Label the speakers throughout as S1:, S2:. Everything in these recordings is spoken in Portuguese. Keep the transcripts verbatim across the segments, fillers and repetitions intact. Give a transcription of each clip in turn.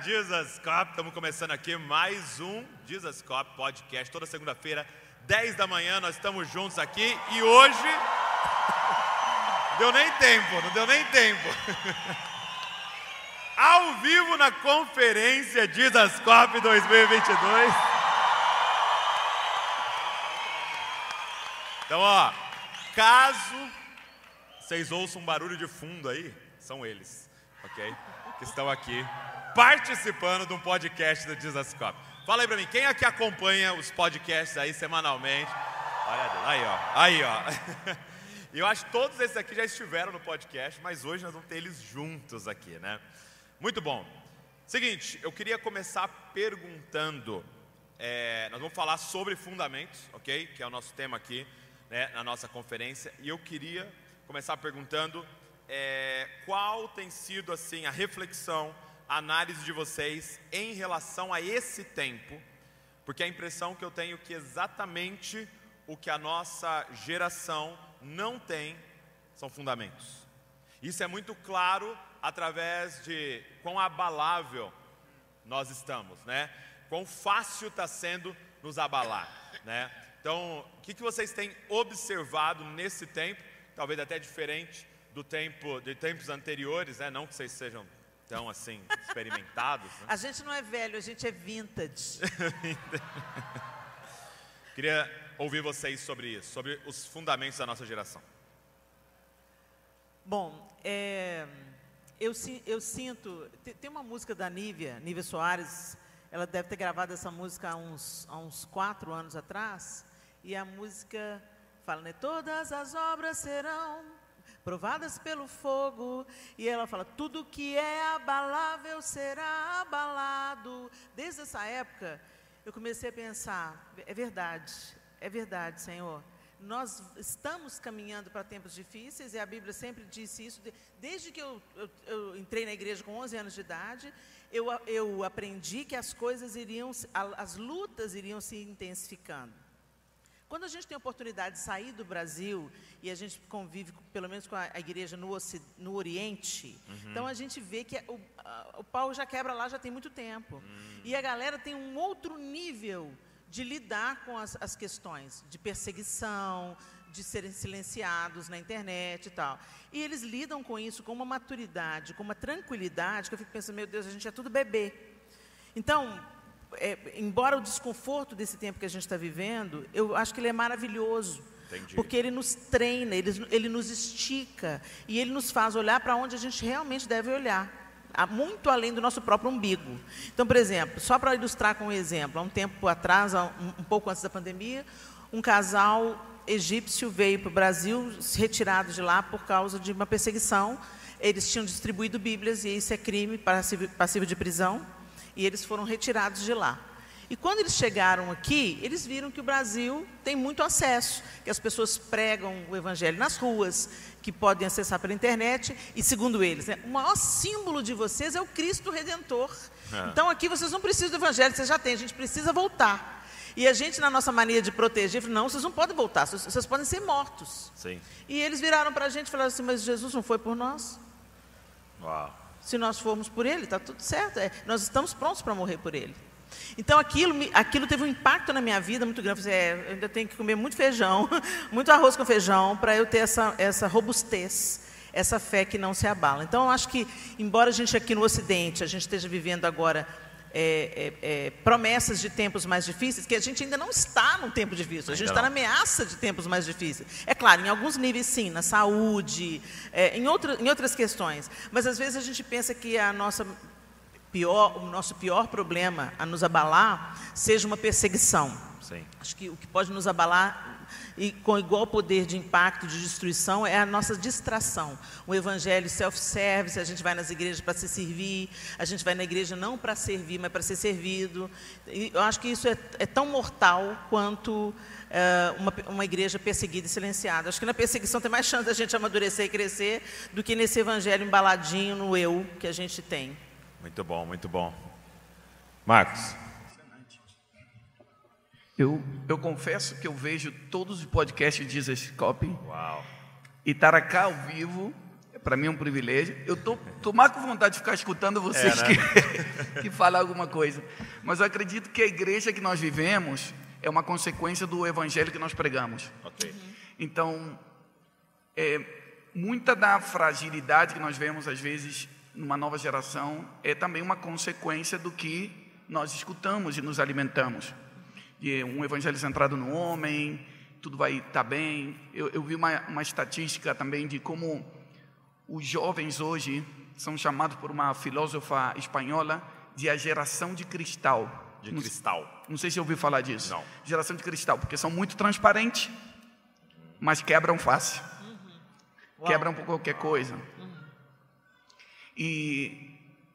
S1: Jesus Cop, estamos começando aqui mais um Jesus Cop Podcast, toda segunda-feira, dez da manhã, nós estamos juntos aqui e hoje, deu nem tempo, não deu nem tempo, ao vivo na conferência Jesus Cop dois mil e vinte e dois. Então, ó, caso vocês ouçam um barulho de fundo aí, são eles, ok? Que estão aqui participando de um podcast do Jesus Cop. Fala aí pra mim, quem aqui acompanha os podcasts aí semanalmente? Olha aí, ó, aí, ó. E eu acho que todos esses aqui já estiveram no podcast, mas hoje nós vamos ter eles juntos aqui, né? Muito bom. Seguinte, eu queria começar perguntando, é, nós vamos falar sobre fundamentos, ok? Que é o nosso tema aqui, né, na nossa conferência. E eu queria começar perguntando é, qual tem sido assim a reflexão, a análise de vocês em relação a esse tempo, porque a impressão que eu tenho é que exatamente o que a nossa geração não tem são fundamentos. Isso é muito claro através de quão abalável nós estamos, né? Quão fácil está sendo nos abalar, né? Então, o que, que vocês têm observado nesse tempo, talvez até diferente do tempo, de tempos anteriores, né? Não que vocês sejam tão assim experimentados, né?
S2: A gente não é velho, a gente é vintage.
S1: Queria ouvir vocês sobre isso, sobre os fundamentos da nossa geração.
S2: Bom, é, eu, eu sinto, tem uma música da Nívia, Nívia Soares, ela deve ter gravado essa música há uns, há uns quatro anos atrás, e a música fala, né, todas as obras serão provadas pelo fogo, e ela fala, tudo que é abalável será abalado. Desde essa época, eu comecei a pensar, é verdade, é verdade, Senhor. Nós estamos caminhando para tempos difíceis, e a Bíblia sempre disse isso. Desde que eu, eu, eu entrei na igreja com onze anos de idade, eu, eu aprendi que as coisas iriam, as lutas iriam se intensificando. Quando a gente tem a oportunidade de sair do Brasil, e a gente convive, pelo menos com a, a igreja no, no Oriente, uhum. Então a gente vê que o, a, o pau já quebra lá já tem muito tempo. Uhum. E a galera tem um outro nível de lidar com as, as questões de perseguição, de serem silenciados na internet e tal. E eles lidam com isso com uma maturidade, com uma tranquilidade, que eu fico pensando, meu Deus, a gente é tudo bebê. Então, é, embora o desconforto desse tempo que a gente está vivendo, eu acho que ele é maravilhoso. Entendi. Porque ele nos treina, ele, ele nos estica, e ele nos faz olhar para onde a gente realmente deve olhar. Muito além do nosso próprio umbigo. Então, por exemplo, só para ilustrar com um exemplo, há um tempo atrás, um, um pouco antes da pandemia, um casal egípcio veio para o Brasil, retirado de lá por causa de uma perseguição. Eles tinham distribuído Bíblias, e isso é crime passível de prisão, e eles foram retirados de lá. E quando eles chegaram aqui, eles viram que o Brasil tem muito acesso, que as pessoas pregam o Evangelho nas ruas, que podem acessar pela internet, e segundo eles, né, o maior símbolo de vocês é o Cristo Redentor. É. Então aqui vocês não precisam do Evangelho, vocês já têm, a gente precisa voltar. E a gente, na nossa mania de proteger, falou, não, vocês não podem voltar, vocês, vocês podem ser mortos.
S1: Sim.
S2: E eles viraram para a gente e falaram assim, mas Jesus não foi por nós?
S1: Uau.
S2: Se nós formos por Ele, está tudo certo, é, nós estamos prontos para morrer por Ele. Então aquilo, aquilo teve um impacto na minha vida muito grande. Eu, falei, é, eu ainda tenho que comer muito feijão, muito arroz com feijão, para eu ter essa, essa robustez, essa fé que não se abala. Então eu acho que, embora a gente aqui no Ocidente, a gente esteja vivendo agora é, é, é, promessas de tempos mais difíceis, que a gente ainda não está num tempo difícil, a gente está na ameaça de tempos mais difíceis. É claro, em alguns níveis sim, na saúde, é, em, outra, em outras questões, mas às vezes a gente pensa que a nossa... Pior, o nosso pior problema a nos abalar seja uma perseguição. Sim. Acho que o que pode nos abalar e com igual poder de impacto, de destruição, é a nossa distração. O evangelho self-service, a gente vai nas igrejas para se servir, a gente vai na igreja não para servir, mas para ser servido. E eu acho que isso é, é tão mortal quanto é, uma, uma igreja perseguida e silenciada. Acho que na perseguição tem mais chance da gente amadurecer e crescer do que nesse evangelho embaladinho no eu que a gente tem.
S1: Muito bom, muito bom. Marcos.
S3: Eu, eu confesso que eu vejo todos os podcasts de Jesus Cop.
S1: Uau.
S3: E estar aqui ao vivo, para mim é um privilégio. Eu tô, tô mais com vontade de ficar escutando vocês
S1: É, né?
S3: que, que falam alguma coisa. Mas eu acredito que a igreja que nós vivemos é uma consequência do evangelho que nós pregamos.
S1: Ok.
S3: Então, é, muita da fragilidade que nós vemos às vezes numa nova geração é também uma consequência do que nós escutamos e nos alimentamos. De um evangelho centrado no homem, tudo vai estar bem. Eu, eu vi uma, uma estatística também de como os jovens hoje são chamados por uma filósofa espanhola de a geração de cristal.
S1: De
S3: não,
S1: cristal.
S3: Não sei se ouviu falar disso.
S1: Não.
S3: Geração de cristal, porque são muito transparentes, mas quebram fácil. Uhum. Quebram por qualquer coisa. Uhum. E,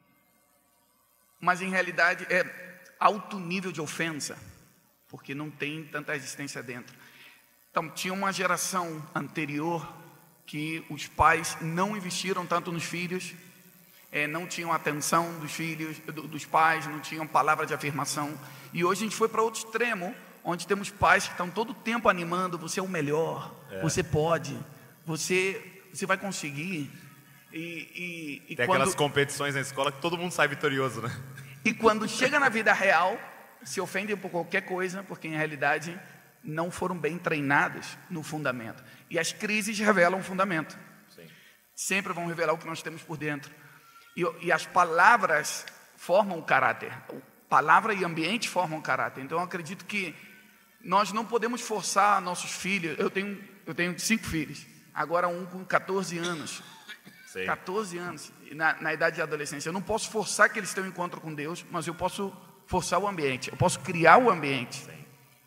S3: mas em realidade é alto nível de ofensa, porque não tem tanta resistência dentro. Então, tinha uma geração anterior que os pais não investiram tanto nos filhos, é, não tinham atenção dos filhos, do, dos pais, não tinham palavra de afirmação. E hoje a gente foi para outro extremo, onde temos pais que estão todo o tempo animando: você é o melhor, é. você pode, você, você vai conseguir. E, e, e
S1: tem
S3: quando,
S1: aquelas competições na escola que todo mundo sai vitorioso, né?
S3: E quando chega na vida real, se ofendem por qualquer coisa, porque em realidade não foram bem treinados no fundamento. E as crises revelam o fundamento. Sim. Sempre vão revelar o que nós temos por dentro. E, e as palavras formam o caráter. Palavra e ambiente formam o caráter. Então eu acredito que nós não podemos forçar nossos filhos. Eu tenho, eu tenho cinco filhos. Agora um com catorze anos. Sim. catorze anos, na, na idade de adolescência. Eu não posso forçar que eles tenham um encontro com Deus, mas eu posso forçar o ambiente. Eu posso criar o ambiente. Sim.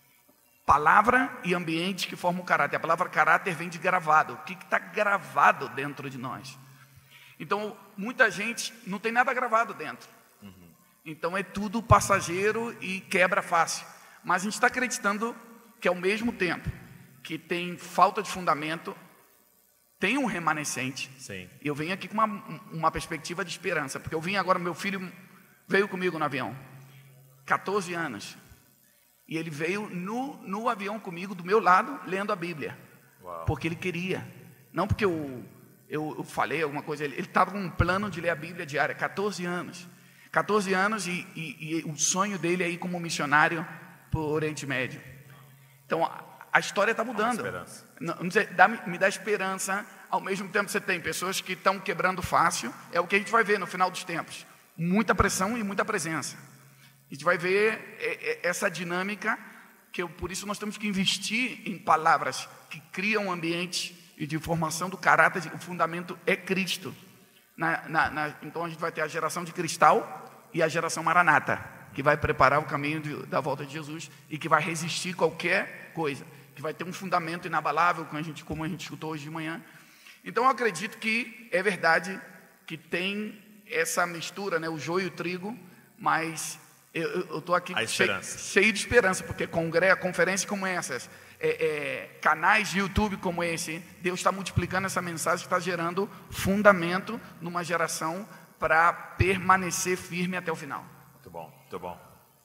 S3: Palavra e ambiente que formam o caráter. A palavra caráter vem de gravado. O que está gravado dentro de nós? Então, muita gente não tem nada gravado dentro. Uhum. Então, é tudo passageiro e quebra fácil. Mas a gente está acreditando que, ao mesmo tempo que tem falta de fundamento, tem um remanescente. Sim. Eu venho aqui com uma, uma perspectiva de esperança, porque eu vim agora, meu filho veio comigo no avião, catorze anos. E ele veio no, no avião comigo, do meu lado, lendo a Bíblia. Uau. Porque ele queria. Não porque eu, eu, eu falei alguma coisa. Ele estava com um plano de ler a Bíblia diária. catorze anos. catorze anos e, e, e o sonho dele é ir como missionário para o Oriente Médio. Então, a, a história está mudando. Não, não sei, dá, me dá esperança. Ao mesmo tempo, você tem pessoas que estão quebrando fácil. É o que a gente vai ver no final dos tempos. Muita pressão e muita presença. A gente vai ver essa dinâmica, que eu, por isso nós temos que investir em palavras que criam um ambiente e de formação do caráter. O fundamento é Cristo. Na, na, na, então a gente vai ter a geração de cristal e a geração maranata, que vai preparar o caminho de, da volta de Jesus e que vai resistir qualquer coisa, que vai ter um fundamento inabalável, como a gente, como a gente escutou hoje de manhã. Então eu acredito que é verdade que tem essa mistura, né, o joio e o trigo, mas eu estou aqui cheio, cheio de esperança, porque congre, conferências como essas, é, é, canais de YouTube como esse, Deus está multiplicando essa mensagem, está gerando fundamento numa geração para permanecer firme até o final.
S1: Muito bom, muito bom.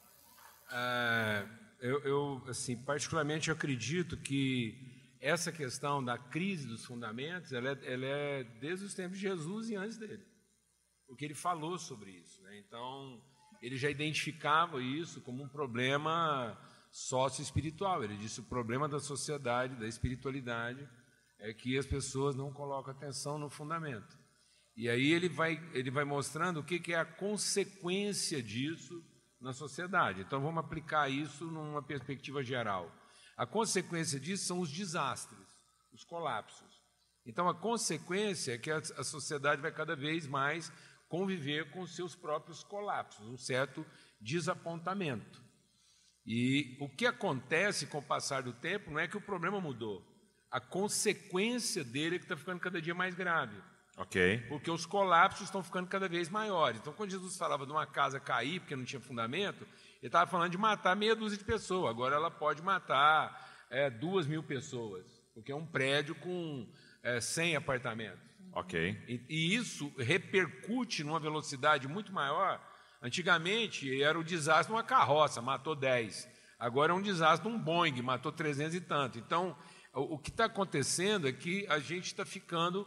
S4: Ah, eu, eu, assim, particularmente eu acredito que essa questão da crise dos fundamentos, ela é, ela é desde os tempos de Jesus e antes dele, porque ele falou sobre isso, né? Então ele já identificava isso como um problema sócio-espiritual. Ele disse: o problema da sociedade, da espiritualidade, é que as pessoas não colocam atenção no fundamento. E aí ele vai, ele vai mostrando o que, que é a consequência disso na sociedade. Então vamos aplicar isso numa perspectiva geral. A consequência disso são os desastres, os colapsos. Então a consequência é que a, a sociedade vai cada vez mais conviver com os seus próprios colapsos, um certo desapontamento. E o que acontece com o passar do tempo não é que o problema mudou, a consequência dele é que está ficando cada dia mais grave.
S1: Ok.
S4: Porque os colapsos estão ficando cada vez maiores. Então, quando Jesus falava de uma casa cair porque não tinha fundamento, ele estava falando de matar meia dúzia de pessoas. Agora ela pode matar é, duas mil pessoas, porque é um prédio com é, cem apartamentos.
S1: Ok.
S4: E, e isso repercute numa velocidade muito maior. Antigamente era o desastre de uma carroça, matou dez. Agora é um desastre de um Boeing, matou trezentos e tanto. Então, o, o que está acontecendo é que a gente está ficando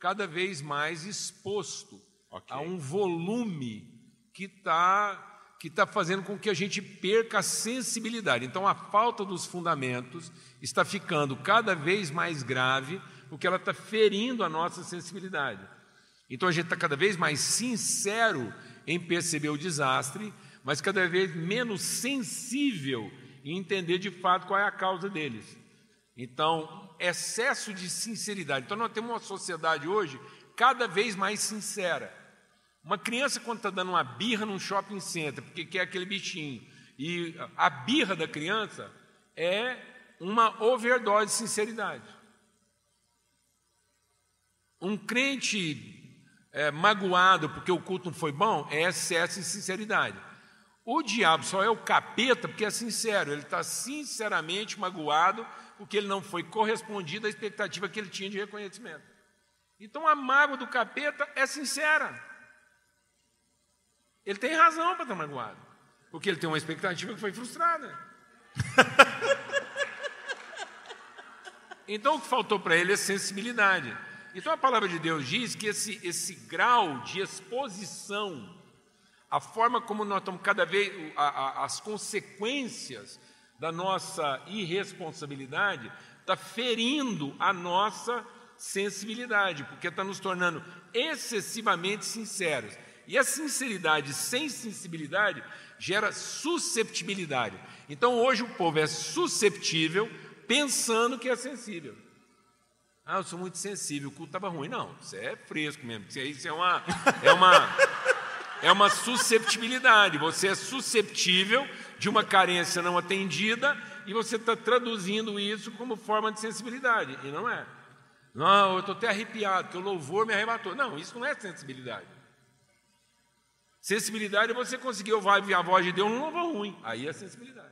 S4: cada vez mais exposto
S1: Ok.
S4: a um volume que está que tá fazendo com que a gente perca a sensibilidade. Então, a falta dos fundamentos está ficando cada vez mais grave, porque ela está ferindo a nossa sensibilidade. Então, a gente está cada vez mais sincero em perceber o desastre, mas cada vez menos sensível em entender de fato qual é a causa deles. Então, excesso de sinceridade. Então, nós temos uma sociedade hoje cada vez mais sincera. Uma criança, quando está dando uma birra num shopping center, porque quer aquele bichinho, e a birra da criança é uma overdose de sinceridade. Um crente é, magoado porque o culto não foi bom é excesso de sinceridade. O diabo só é o capeta porque é sincero, ele está sinceramente magoado porque ele não foi correspondido à expectativa que ele tinha de reconhecimento. Então, a mágoa do capeta é sincera. Ele tem razão para estar magoado, porque ele tem uma expectativa que foi frustrada. Então, o que faltou para ele é sensibilidade. Então, a palavra de Deus diz que esse, esse grau de exposição, a forma como nós estamos cada vez, a, a, as consequências da nossa irresponsabilidade, está ferindo a nossa sensibilidade, porque está nos tornando excessivamente sinceros. E a sinceridade sem sensibilidade gera susceptibilidade. Então, hoje o povo é susceptível pensando que é sensível. Ah, eu sou muito sensível, o culto estava ruim. Não, isso é fresco mesmo. Isso é uma, é uma, é uma susceptibilidade. Você é susceptível de uma carência não atendida e você está traduzindo isso como forma de sensibilidade. E não é. Não, eu estou até arrepiado, porque o louvor me arrebatou. Não, isso não é sensibilidade. Sensibilidade é você conseguir ouvir a voz de Deus num louvor ruim. Aí é sensibilidade.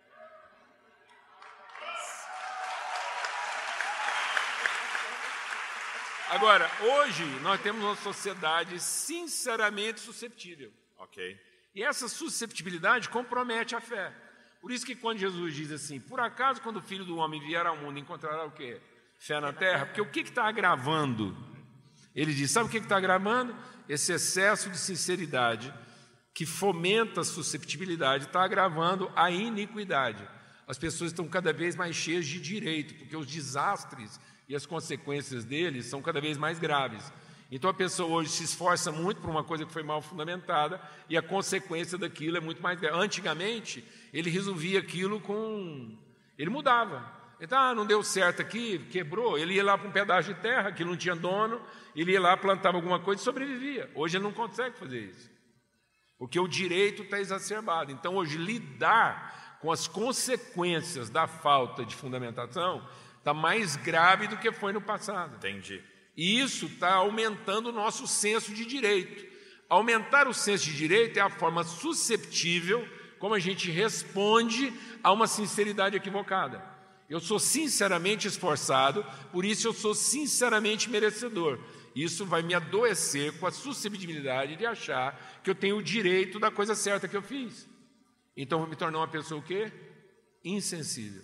S4: Agora, hoje, nós temos uma sociedade sinceramente susceptível.
S1: Ok.
S4: E essa susceptibilidade compromete a fé. Por isso que quando Jesus diz assim, por acaso quando o Filho do Homem vier ao mundo, encontrará o quê? Fé na terra? Porque o que está agravando? Ele diz, sabe o que está agravando? Esse excesso de sinceridade que fomenta a susceptibilidade está agravando a iniquidade. As pessoas estão cada vez mais cheias de direito, porque os desastres e as consequências deles são cada vez mais graves. Então a pessoa hoje se esforça muito por uma coisa que foi mal fundamentada e a consequência daquilo é muito mais grave. Antigamente, ele resolvia aquilo com... Ele mudava. Então, ah, não deu certo aqui, quebrou. Ele ia lá para um pedaço de terra que não tinha dono, ele ia lá, plantava alguma coisa e sobrevivia. Hoje ele não consegue fazer isso, porque o direito está exacerbado. Então, hoje, lidar com as consequências da falta de fundamentação está mais grave do que foi no passado.
S1: Entendi.
S4: E isso está aumentando o nosso senso de direito. Aumentar o senso de direito é a forma susceptível como a gente responde a uma sinceridade equivocada. Eu sou sinceramente esforçado, por isso eu sou sinceramente merecedor. Isso vai me adoecer com a susceptibilidade de achar que eu tenho o direito da coisa certa que eu fiz. Então, vou me tornar uma pessoa o quê? Insensível.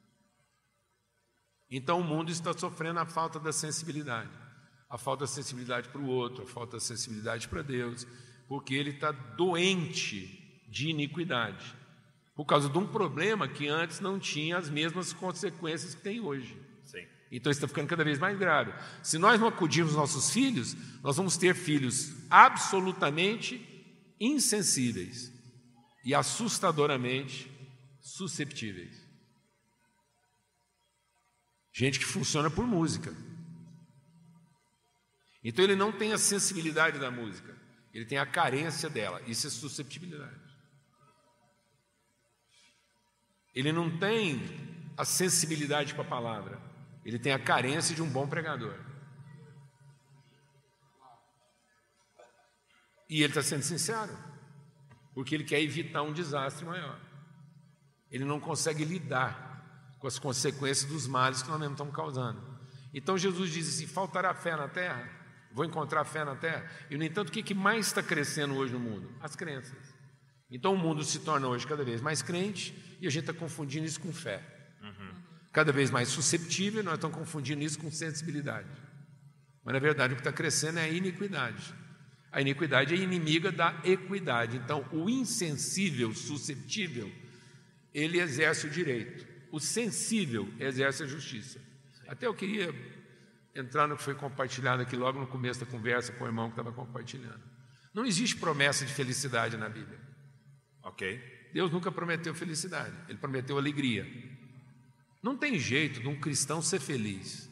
S4: Então, o mundo está sofrendo a falta da sensibilidade. A falta da sensibilidade para o outro, a falta da sensibilidade para Deus, porque ele está doente de iniquidade. Por causa de um problema que antes não tinha as mesmas consequências que tem hoje.
S1: Sim.
S4: Então, isso está ficando cada vez mais grave. Se nós não acudirmos nossos filhos, nós vamos ter filhos absolutamente insensíveis e assustadoramente susceptíveis. Gente que funciona por música. Então, ele não tem a sensibilidade da música, ele tem a carência dela. Isso é susceptibilidade. Ele não tem a sensibilidade para a palavra, ele tem a carência de um bom pregador. E ele está sendo sincero, porque ele quer evitar um desastre maior. Ele não consegue lidar com as consequências dos males que nós mesmos estamos causando. Então Jesus diz assim, faltará fé na terra? Vou encontrar fé na terra? E, no entanto, o que mais está crescendo hoje no mundo? As crenças. Então o mundo se torna hoje cada vez mais crente e a gente está confundindo isso com fé. Uhum. Cada vez mais susceptível, nós estamos confundindo isso com sensibilidade. Mas, na verdade, o que está crescendo é a iniquidade. A iniquidade é inimiga da equidade. Então, o insensível, susceptível, ele exerce o direito. O sensível exerce a justiça. Até eu queria entrar no que foi compartilhado aqui logo no começo da conversa com o irmão que estava compartilhando. Não existe promessa de felicidade na Bíblia.
S1: Ok.
S4: Deus nunca prometeu felicidade, Ele prometeu alegria. Não tem jeito de um cristão ser feliz.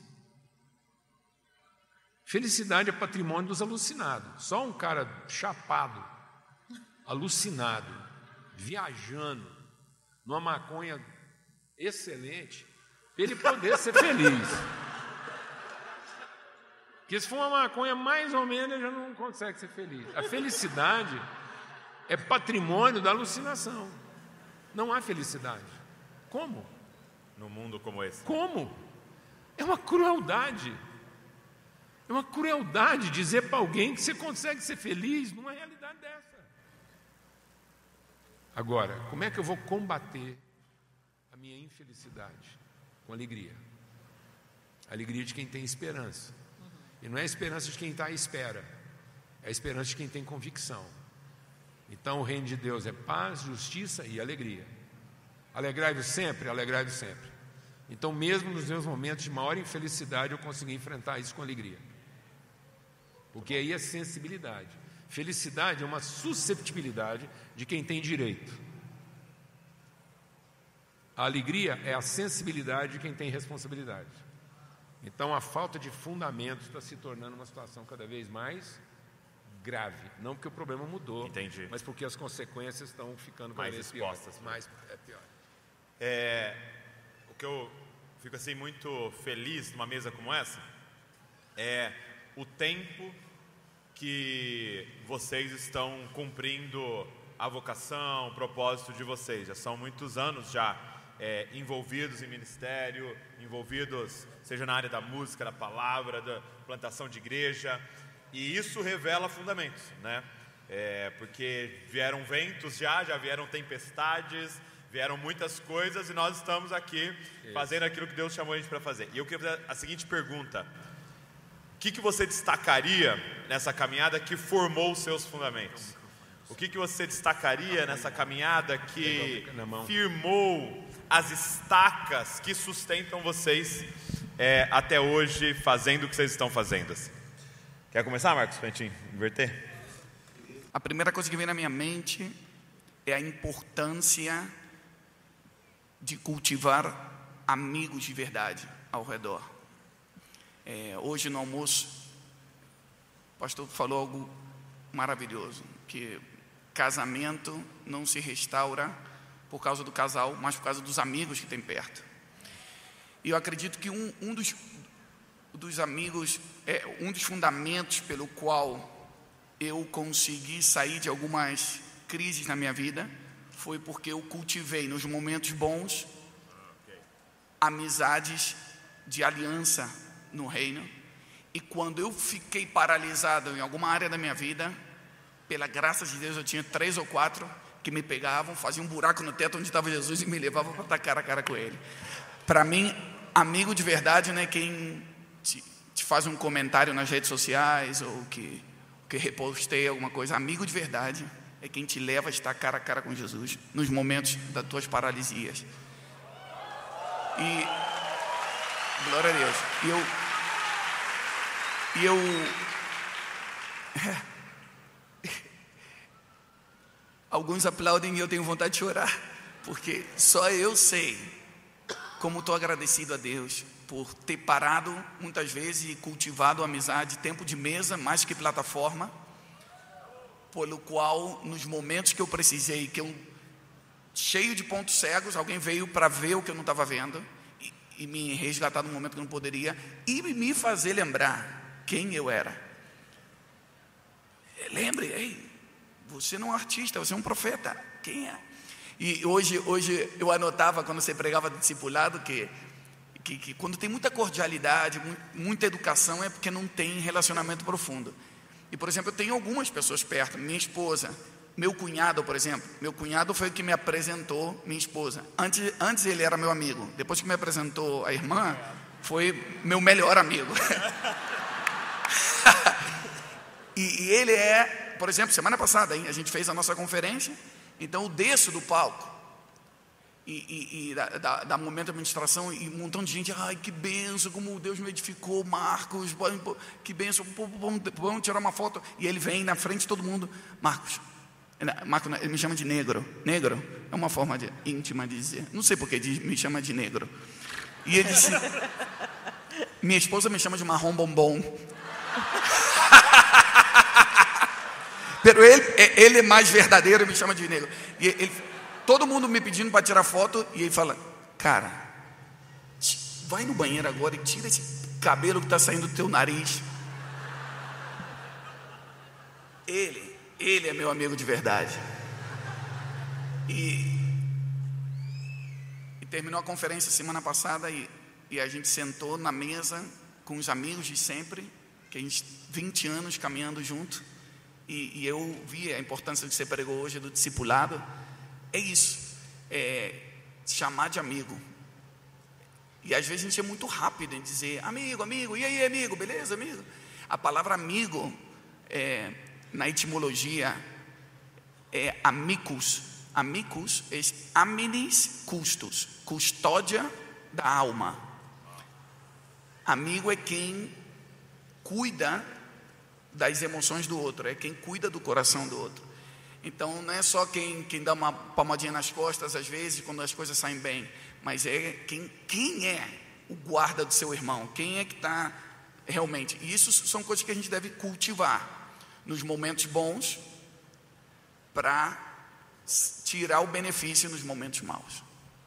S4: Felicidade é patrimônio dos alucinados. Só um cara chapado, alucinado, viajando, numa maconha excelente, para ele poder ser feliz. Porque se for uma maconha mais ou menos, ele já não consegue ser feliz. A felicidade é patrimônio da alucinação. Não há felicidade. Como?
S1: Num mundo como esse.
S4: Como? É uma crueldade. É uma crueldade dizer para alguém que você consegue ser feliz numa realidade dessa. Agora, como é que eu vou combater a minha infelicidade? Com alegria. A alegria de quem tem esperança. E não é a esperança de quem está à espera, é a esperança de quem tem convicção. Então o reino de Deus é paz, justiça e alegria. Alegrai-vos sempre, alegrai-vos sempre. Então mesmo nos meus momentos de maior infelicidade eu consegui enfrentar isso com alegria. Porque aí é sensibilidade. Felicidade é uma susceptibilidade de quem tem direito. A alegria é a sensibilidade de quem tem responsabilidade. Então a falta de fundamento está se tornando uma situação cada vez mais grave. Não porque o problema mudou,
S1: Entendi.
S4: mas porque as consequências estão ficando
S1: Mais
S4: cada vez
S1: expostas.
S4: pior. Mais é pior.
S1: É, o que eu fico assim muito feliz numa mesa como essa é o tempo que vocês estão cumprindo a vocação, o propósito de vocês. Já são muitos anos já é, envolvidos em ministério, envolvidos seja na área da música, da palavra, da plantação de igreja, e isso revela fundamentos, né? É, porque vieram ventos já, já vieram tempestades, vieram muitas coisas e nós estamos aqui isso. fazendo aquilo que Deus chamou a gente para fazer. E eu queria fazer a seguinte pergunta: o que, que você destacaria nessa caminhada que formou os seus fundamentos? O que, que você destacaria nessa caminhada que firmou as estacas que sustentam vocês é, até hoje fazendo o que vocês estão fazendo? Assim? Quer começar, Marcos, para a gente inverter?
S3: A primeira coisa que vem na minha mente é a importância de cultivar amigos de verdade ao redor. É, hoje no almoço, o pastor falou algo maravilhoso, que casamento não se restaura por causa do casal, mas por causa dos amigos que tem perto. E eu acredito que um, um dos, dos amigos, é, um dos fundamentos pelo qual eu consegui sair de algumas crises na minha vida foi porque eu cultivei nos momentos bons amizades de aliança no reino, e quando eu fiquei paralisado em alguma área da minha vida, pela graça de Deus eu tinha três ou quatro que me pegavam, faziam um buraco no teto onde estava Jesus e me levavam para estar cara a cara com ele. Para mim, amigo de verdade não é quem te, te faz um comentário nas redes sociais ou que, que reposteia alguma coisa. Amigo de verdade é quem te leva a estar cara a cara com Jesus nos momentos das tuas paralisias. E glória a Deus. E eu e eu alguns aplaudem e eu tenho vontade de chorar, porque só eu sei como estou agradecido a Deus por ter parado muitas vezes e cultivado amizade, tempo de mesa mais que plataforma, pelo qual nos momentos que eu precisei, que eu cheio de pontos cegos, alguém veio para ver o que eu não estava vendo e, e me resgatar num momento que eu não poderia e me fazer lembrar quem eu era. Lembre, ei, você não é um artista, você é um profeta. Quem é? E hoje, hoje eu anotava quando você pregava discipulado que, que, que quando tem muita cordialidade, muita educação, é porque não tem relacionamento profundo. E, por exemplo, eu tenho algumas pessoas perto, minha esposa, meu cunhado, por exemplo. Meu cunhado foi o que me apresentou minha esposa. Antes, antes ele era meu amigo. Depois que me apresentou a irmã, foi meu melhor amigo. e, e ele é, por exemplo, semana passada hein, a gente fez a nossa conferência, então eu desço do palco e, e, e da, da, da momento da administração e um montão de gente, ai que benção, como Deus me edificou, Marcos, que benção, vamos, vamos tirar uma foto. E ele vem na frente de todo mundo, Marcos, Marcos, ele me chama de negro. Negro é uma forma de, íntima de dizer, não sei porque me chama de negro. E ele disse, minha esposa me chama de marrom bombom. Pero ele, ele é mais verdadeiro, me chama de negro. E ele, todo mundo me pedindo para tirar foto, e ele fala, cara, vai no banheiro agora e tira esse cabelo que está saindo do teu nariz. Ele, ele é meu amigo de verdade. E, e terminou a conferência semana passada e, e a gente sentou na mesa com os amigos de sempre, que a gente vinte anos caminhando junto. E, e eu vi a importância que você pregou hoje do discipulado. É isso, é chamar de amigo. E às vezes a gente é muito rápido em dizer amigo, amigo, e aí amigo, beleza amigo? A palavra amigo é, na etimologia é amicus. Amicus é aminis custos, custódia da alma. Amigo é quem cuida das emoções do outro, é quem cuida do coração do outro. Então não é só quem, quem dá uma palmadinha nas costas às vezes quando as coisas saem bem, mas é quem, quem é o guarda do seu irmão, quem é que está realmente. E isso são coisas que a gente deve cultivar nos momentos bons para tirar o benefício nos momentos maus.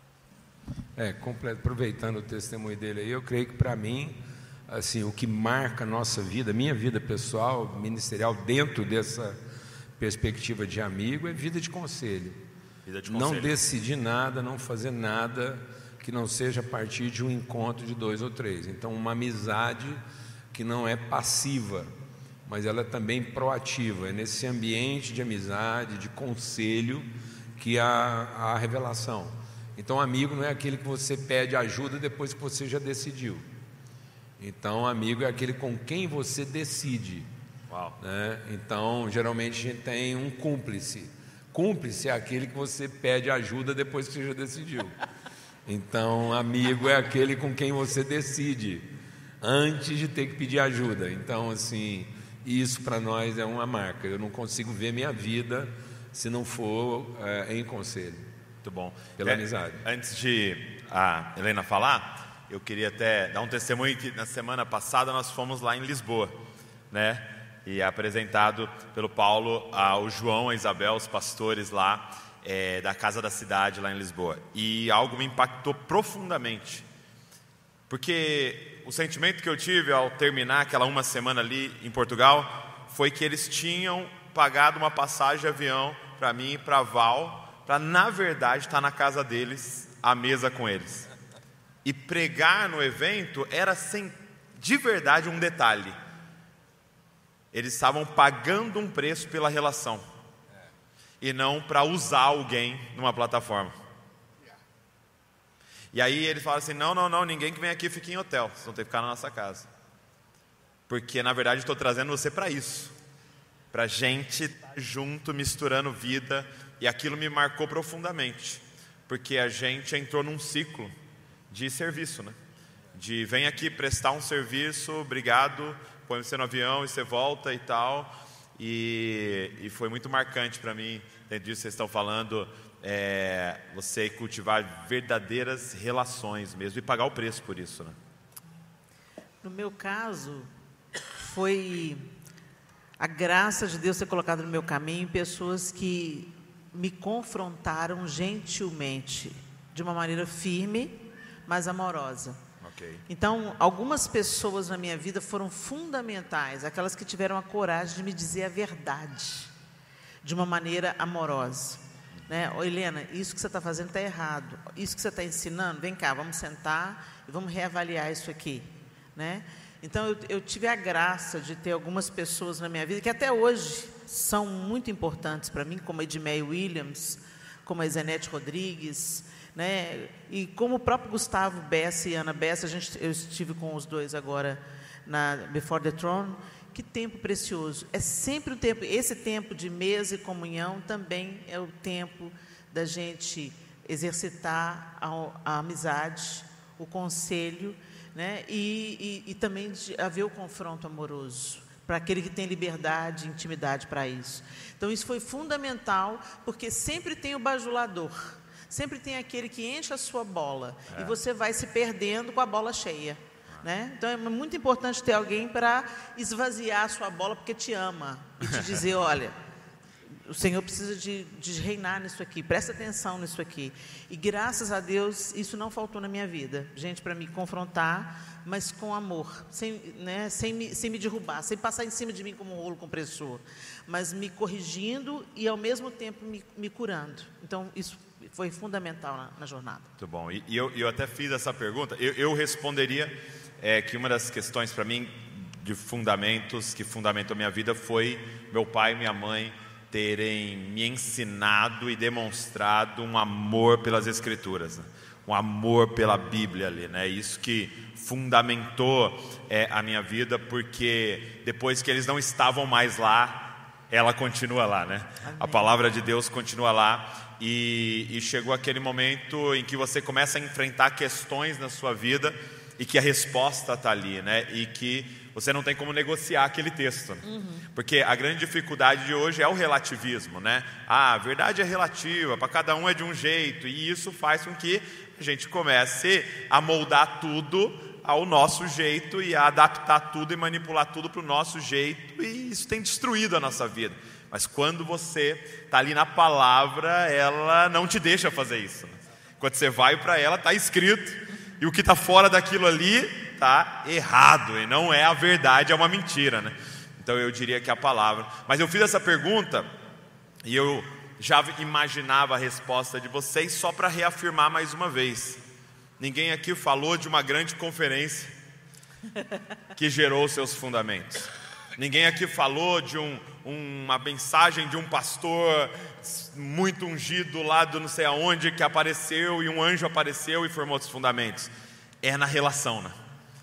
S4: É, completo, aproveitando o testemunho dele aí, eu creio que para mim, assim, o que marca a nossa vida, minha vida pessoal, ministerial, dentro dessa perspectiva de amigo, é vida de conselho.
S1: Vida de conselho.
S4: Não decidir nada, não fazer nada que não seja a partir de um encontro de dois ou três. Então, uma amizade que não é passiva, mas ela é também proativa. É nesse ambiente de amizade, de conselho, que há a revelação. Então, amigo não é aquele que você pede ajuda depois que você já decidiu. Então, amigo é aquele com quem você decide.
S1: Uau.
S4: Né? Então, geralmente a gente tem um cúmplice. Cúmplice é aquele que você pede ajuda depois que você já decidiu. Então, amigo é aquele com quem você decide antes de ter que pedir ajuda. Então, assim, isso para nós é uma marca. Eu não consigo ver minha vida se não for é, em conselho.
S1: Muito bom.
S4: Pela
S1: é,
S4: amizade.
S1: Antes de a Helena falar, eu queria até dar um testemunho que na semana passada nós fomos lá em Lisboa, né? E apresentado pelo Paulo ao João, a Isabel, os pastores lá é, da Casa da Cidade lá em Lisboa. E algo me impactou profundamente, porque o sentimento que eu tive ao terminar aquela uma semana ali em Portugal foi que eles tinham pagado uma passagem de avião para mim e para a Val, para na verdade estar na casa deles, à mesa com eles. E pregar no evento era sem, de verdade, um detalhe. Eles estavam pagando um preço pela relação e não para usar alguém numa plataforma. E aí eles falaram assim, não, não, não, ninguém que vem aqui fica em hotel, vocês vão ter que ficar na nossa casa. Porque na verdade estou trazendo você para isso, para a gente estar junto, misturando vida. E aquilo me marcou profundamente, porque a gente entrou num ciclo de serviço, né? De vem aqui prestar um serviço, obrigado, põe você no avião e você volta e tal. E, e foi muito marcante para mim, dentro disso que vocês estão falando, é, você cultivar verdadeiras relações mesmo e pagar o preço por isso, né?
S2: No meu caso, foi a graça de Deus ter colocado no meu caminho pessoas que me confrontaram gentilmente, de uma maneira firme, mas amorosa.
S1: Okay.
S2: Então, algumas pessoas na minha vida foram fundamentais, aquelas que tiveram a coragem de me dizer a verdade, de uma maneira amorosa. Né? Ô, Helena, isso que você está fazendo está errado, isso que você está ensinando, vem cá, vamos sentar e vamos reavaliar isso aqui. Né? Então, eu, eu tive a graça de ter algumas pessoas na minha vida que até hoje são muito importantes para mim, como a Edmeia Williams, como a Zenete Rodrigues, né? E como o próprio Gustavo Bessa e Ana Bessa, a gente, eu estive com os dois agora na Before the Throne, que tempo precioso. É sempre o tempo, esse tempo de mesa e comunhão também é o tempo da gente exercitar a, a amizade, o conselho, né? e, e, e também de haver o confronto amoroso, para aquele que tem liberdade e intimidade para isso. Então, isso foi fundamental, porque sempre tem o bajulador, sempre tem aquele que enche a sua bola, é. e você vai se perdendo com a bola cheia. Né? Então, é muito importante ter alguém para esvaziar a sua bola, porque te ama, e te dizer, olha, o Senhor precisa de, de reinar nisso aqui, presta atenção nisso aqui. E graças a Deus, isso não faltou na minha vida. Gente para me confrontar, mas com amor, sem, né, sem, me, sem me derrubar, sem passar em cima de mim como um rolo compressor, mas me corrigindo e ao mesmo tempo me, me curando. Então, isso foi fundamental na, na jornada.
S1: Muito bom. E, e eu, eu até fiz essa pergunta, eu, eu responderia é, que uma das questões para mim de fundamentos, que fundamentou minha vida, foi meu pai e minha mãe terem me ensinado e demonstrado um amor pelas Escrituras, né? Um amor pela Bíblia ali, né? Isso que fundamentou é, a minha vida, porque depois que eles não estavam mais lá, ela continua lá, né? Amém. A palavra de Deus continua lá, e, e chegou aquele momento em que você começa a enfrentar questões na sua vida e que a resposta está ali, né? E que você não tem como negociar aquele texto, né? Uhum. Porque a grande dificuldade de hoje é o relativismo, né? Ah, a verdade é relativa, para cada um é de um jeito, e isso faz com que a gente comece a moldar tudo ao nosso jeito e a adaptar tudo e manipular tudo para o nosso jeito, e isso tem destruído a nossa vida. Mas quando você está ali na palavra, ela não te deixa fazer isso, né? Quando você vai para ela, está escrito, e o que está fora daquilo ali está errado, e não é a verdade, é uma mentira, né? Então eu diria que é a palavra. Mas eu fiz essa pergunta e eu já imaginava a resposta de vocês, só para reafirmar mais uma vez. Ninguém aqui falou de uma grande conferência que gerou seus fundamentos. Ninguém aqui falou de um, uma mensagem de um pastor muito ungido lá do não sei aonde, que apareceu e um anjo apareceu e formou os fundamentos. É na relação, né?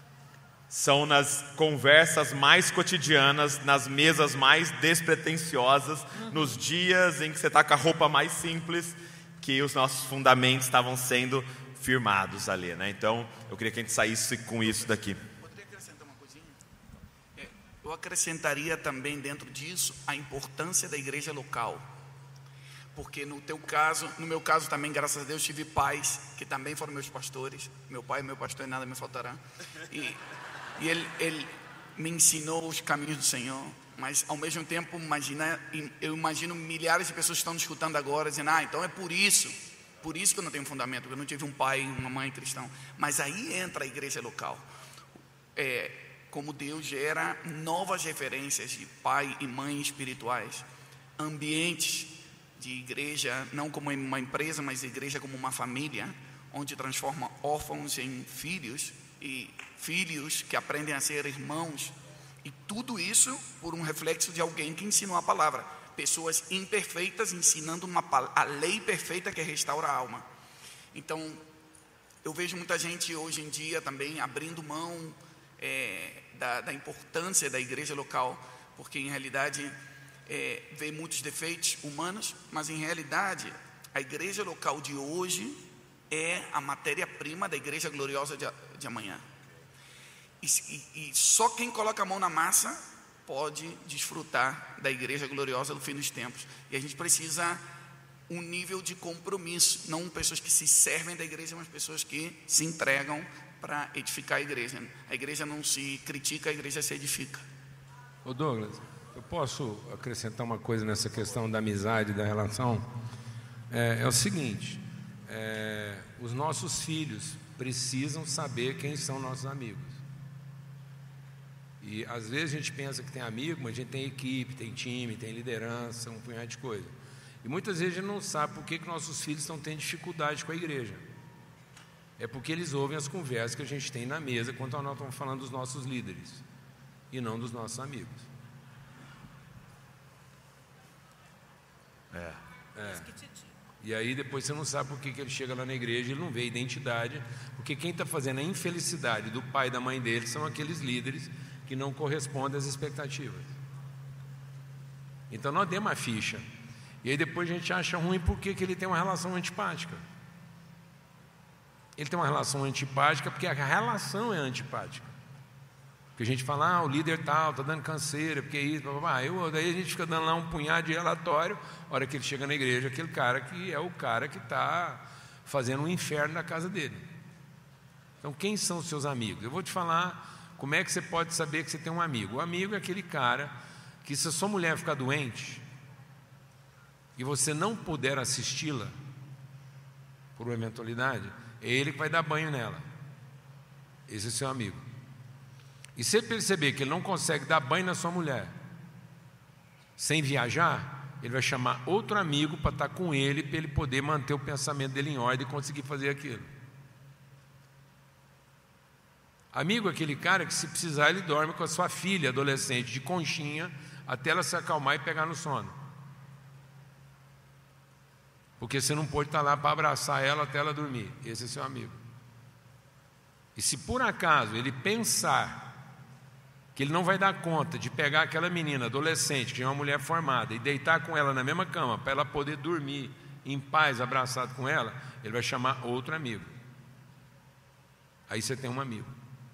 S1: São nas conversas mais cotidianas, nas mesas mais despretensiosas, uhum. nos dias em que você está com a roupa mais simples, que os nossos fundamentos estavam sendo firmados ali, né? Então, eu queria que a gente saísse com isso daqui.
S3: Poderia acrescentar uma coisinha? É, eu acrescentaria também dentro disso a importância da igreja local. Porque no teu caso, no meu caso também, graças a Deus, tive pais que também foram meus pastores. Meu pai é meu pastor e nada me faltará. E... E ele, ele me ensinou os caminhos do Senhor. Mas ao mesmo tempo, imagina, eu imagino milhares de pessoas que estão me escutando agora, dizendo, ah, então é por isso, por isso que eu não tenho fundamento, porque eu não tive um pai e uma mãe cristão. Mas aí entra a igreja local. É, como Deus gera novas referências de pai e mãe espirituais. Ambientes de igreja, não como uma empresa, mas igreja como uma família, onde transforma órfãos em filhos, e filhos que aprendem a ser irmãos, e tudo isso por um reflexo de alguém que ensinou a palavra. Pessoas imperfeitas ensinando uma, a lei perfeita que restaura a alma. Então, eu vejo muita gente hoje em dia também abrindo mão é, da, da importância da igreja local, porque em realidade é, vê muitos defeitos humanos, mas em realidade a igreja local de hoje é a matéria-prima da igreja gloriosa de, de amanhã. E, e, e só quem coloca a mão na massa pode desfrutar da igreja gloriosa do fim dos tempos. E a gente precisa um nível de compromisso, não pessoas que se servem da igreja, mas pessoas que se entregam para edificar a igreja. A igreja não se critica, a igreja se edifica.
S4: Ô Douglas, eu posso acrescentar uma coisa nessa questão da amizade, da relação? É, é o seguinte... É, os nossos filhos precisam saber quem são nossos amigos. E às vezes a gente pensa que tem amigo, mas a gente tem equipe, tem time, tem liderança, um punhado de coisa. E muitas vezes a gente não sabe por que, que nossos filhos estão tendo dificuldade com a igreja. É porque eles ouvem as conversas que a gente tem na mesa quando nós estamos falando dos nossos líderes e não dos nossos amigos.
S1: É.
S4: É. E aí depois você não sabe por que, que ele chega lá na igreja e ele não vê identidade, porque quem está fazendo a infelicidade do pai e da mãe dele são aqueles líderes que que não correspondem às expectativas. Então nós demos a ficha. E aí depois a gente acha ruim porque que ele tem uma relação antipática. Ele tem uma relação antipática porque a relação é antipática. Porque a gente fala, ah, o líder tal, está dando canseira, porque é isso, blá, blá, blá. Eu, daí a gente fica dando lá um punhado de relatório, a hora que ele chega na igreja, aquele cara que é o cara que está fazendo um inferno na casa dele. Então, quem são os seus amigos? Eu vou te falar como é que você pode saber que você tem um amigo. O amigo é aquele cara que, se a sua mulher ficar doente e você não puder assisti-la por uma eventualidade, é ele que vai dar banho nela. Esse é seu amigo. E se ele perceber que ele não consegue dar banho na sua mulher sem viajar, ele vai chamar outro amigo para estar com ele, para ele poder manter o pensamento dele em ordem e conseguir fazer aquilo. Amigo é aquele cara que, se precisar, ele dorme com a sua filha adolescente de conchinha até ela se acalmar e pegar no sono. Porque você não pode estar lá para abraçar ela até ela dormir. Esse é seu amigo. E se por acaso ele pensar que ele não vai dar conta de pegar aquela menina adolescente, que é uma mulher formada, e deitar com ela na mesma cama, para ela poder dormir em paz, abraçado com ela, ele vai chamar outro amigo. Aí você tem um amigo.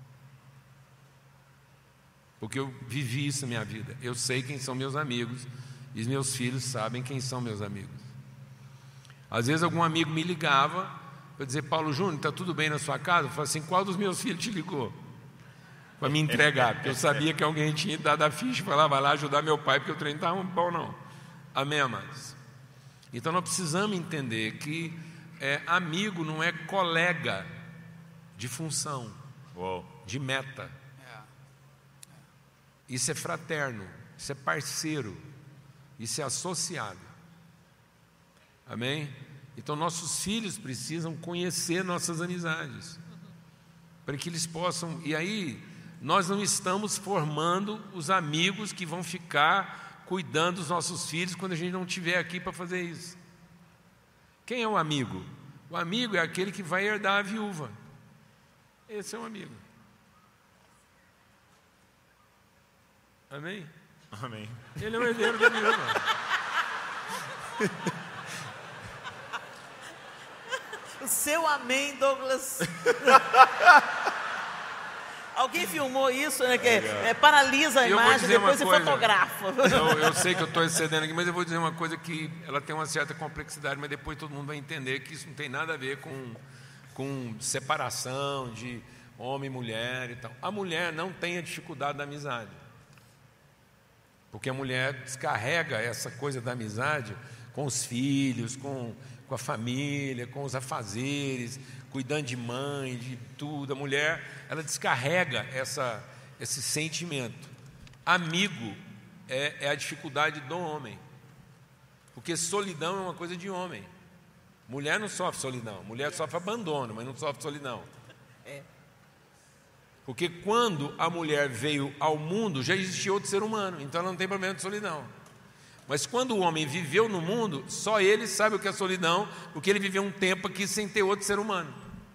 S4: Porque eu vivi isso na minha vida. Eu sei quem são meus amigos, e os meus filhos sabem quem são meus amigos. Às vezes algum amigo me ligava para dizer, Paulo Júnior, está tudo bem na sua casa? Eu falei assim, qual dos meus filhos te ligou? Para me entregar, porque eu sabia que alguém tinha dado a ficha, falar, vai lá ajudar meu pai, porque o trem não estava bom não. Amém, amados? Então nós precisamos entender que é, amigo não é colega de função,
S1: Uou.
S4: de meta. Isso é fraterno, isso é parceiro, isso é associado. Amém? Então nossos filhos precisam conhecer nossas amizades, para que eles possam, e aí nós não estamos formando os amigos que vão ficar cuidando dos nossos filhos quando a gente não estiver aqui para fazer isso. Quem é o amigo? O amigo é aquele que vai herdar a viúva. Esse é um amigo. Amém?
S1: Amém.
S4: Ele é o herdeiro da viúva.
S2: O seu amém, Douglas. Alguém filmou isso, né? Que é, paralisa a
S4: Eu vou
S2: imagem,
S4: dizer uma
S2: depois você
S4: coisa.
S2: fotografa.
S4: Eu, eu sei que eu estou excedendo aqui, mas eu vou dizer uma coisa que ela tem uma certa complexidade, mas depois todo mundo vai entender que isso não tem nada a ver com, com separação de homem e mulher e tal. A mulher não tem a dificuldade da amizade, porque a mulher descarrega essa coisa da amizade com os filhos, com, com a família, com os afazeres, cuidando de mãe, de tudo. A mulher, ela descarrega essa, esse sentimento. Amigo é, é a dificuldade do homem, porque solidão é uma coisa de homem. Mulher não sofre solidão, mulher sofre abandono, mas não sofre solidão. Porque quando a mulher veio ao mundo, já existia outro ser humano, então ela não tem problema de solidão. Mas quando o homem viveu no mundo, só ele sabe o que é solidão, porque ele viveu um tempo aqui sem ter outro ser humano.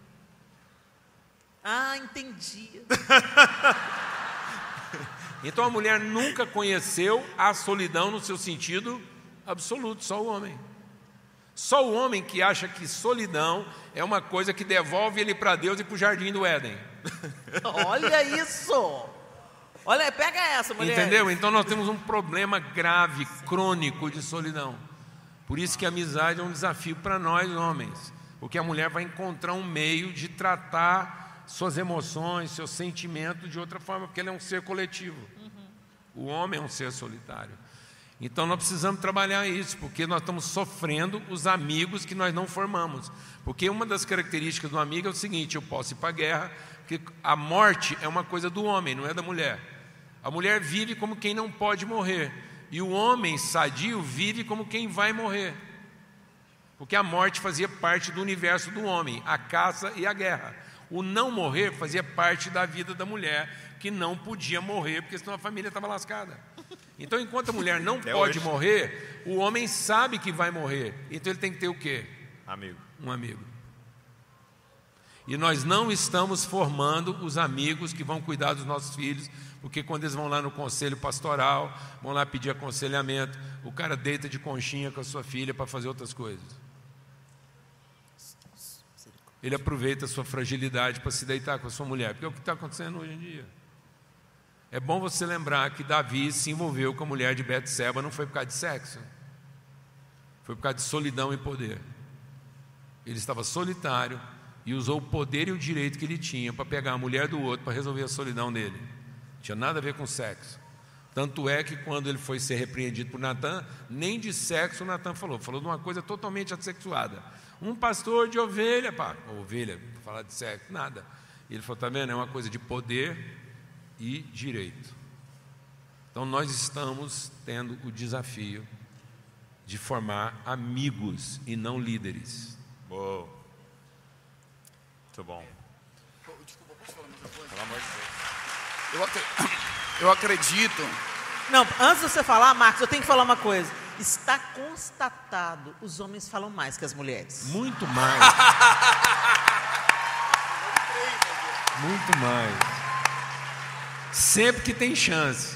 S2: Ah, entendi.
S4: Então a mulher nunca conheceu a solidão no seu sentido absoluto, só o homem. Só o homem que acha que solidão é uma coisa que devolve ele para Deus e para o jardim do Éden.
S2: Olha isso! Olha, pega essa, mulher.
S4: Entendeu? Então nós temos um problema grave, crônico de solidão. Por isso que a amizade é um desafio para nós, homens. Porque a mulher vai encontrar um meio de tratar suas emoções, seus sentimentos de outra forma, porque ele é um ser coletivo. Uhum. O homem é um ser solitário. Então nós precisamos trabalhar isso, porque nós estamos sofrendo os amigos que nós não formamos. Porque uma das características do amigo é o seguinte: eu posso ir para a guerra, porque a morte é uma coisa do homem, não é da mulher. A mulher vive como quem não pode morrer, e o homem sadio vive como quem vai morrer. Porque a morte fazia parte do universo do homem, a caça e a guerra. O não morrer fazia parte da vida da mulher, que não podia morrer, porque senão a família estava lascada. Então, enquanto a mulher não
S1: Até
S4: pode
S1: hoje.
S4: morrer, o homem sabe que vai morrer. Então ele tem que ter o quê?
S1: Amigo.
S4: Um amigo. E nós não estamos formando os amigos que vão cuidar dos nossos filhos, porque quando eles vão lá no conselho pastoral, vão lá pedir aconselhamento, o cara deita de conchinha com a sua filha para fazer outras coisas. Ele aproveita a sua fragilidade para se deitar com a sua mulher, porque é o que está acontecendo hoje em dia. É bom você lembrar que Davi se envolveu com a mulher de Betseba, não foi por causa de sexo, foi por causa de solidão e poder. Ele estava solitário e usou o poder e o direito que ele tinha para pegar a mulher do outro para resolver a solidão dele. Não tinha nada a ver com sexo. Tanto é que quando ele foi ser repreendido por Natã, nem de sexo Natã falou, falou de uma coisa totalmente assexuada. Um pastor de ovelha, pá, ovelha, falar de sexo, nada. E ele falou, tá vendo, é uma coisa de poder e direito. Então nós estamos tendo o desafio de formar amigos e não líderes.
S1: Uou. Muito bom.
S3: Desculpa, posso falar mais uma coisa?
S1: Pelo amor de Deus.
S3: Eu, ac... eu acredito.
S2: Não, antes de você falar, Marcos, eu tenho que falar uma coisa. Está constatado, os homens falam mais que as mulheres.
S4: Muito mais. Muito mais. Sempre que tem chance.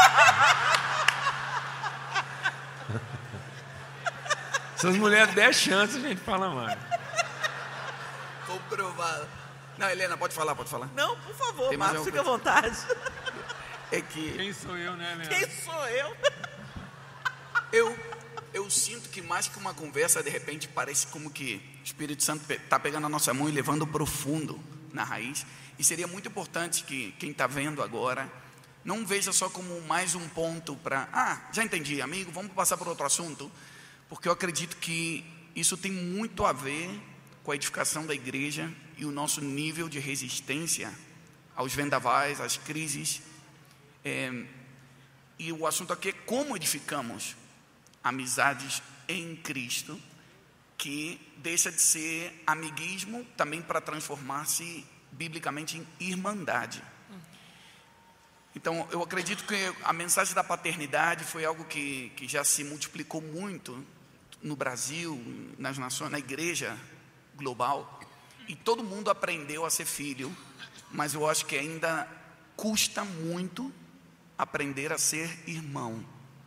S4: Se as mulheres der chance, a gente fala mais.
S3: Comprovado. Não, Helena, pode falar, pode falar.
S2: Não, por favor,
S3: Tem mais
S2: Marcos, fica à
S3: alguma
S2: vontade.
S3: É que
S4: Quem sou eu, né, Helena?
S2: Quem sou eu?
S3: eu, eu sinto que mais que uma conversa, de repente, parece como que o Espírito Santo está pegando a nossa mão e levando profundo na raiz. E seria muito importante que quem está vendo agora não veja só como mais um ponto para, ah, já entendi, amigo, vamos passar para outro assunto, porque eu acredito que isso tem muito a ver com a edificação da igreja e o nosso nível de resistência aos vendavais, às crises. É, e o assunto aqui é como edificamos amizades em Cristo, que deixa de ser amiguismo também para transformar-se biblicamente em irmandade. Então, eu acredito que a mensagem da paternidade foi algo que, que já se multiplicou muito no Brasil, nas nações, na igreja global, e todo mundo aprendeu a ser filho, mas eu acho que ainda custa muito aprender a ser irmão.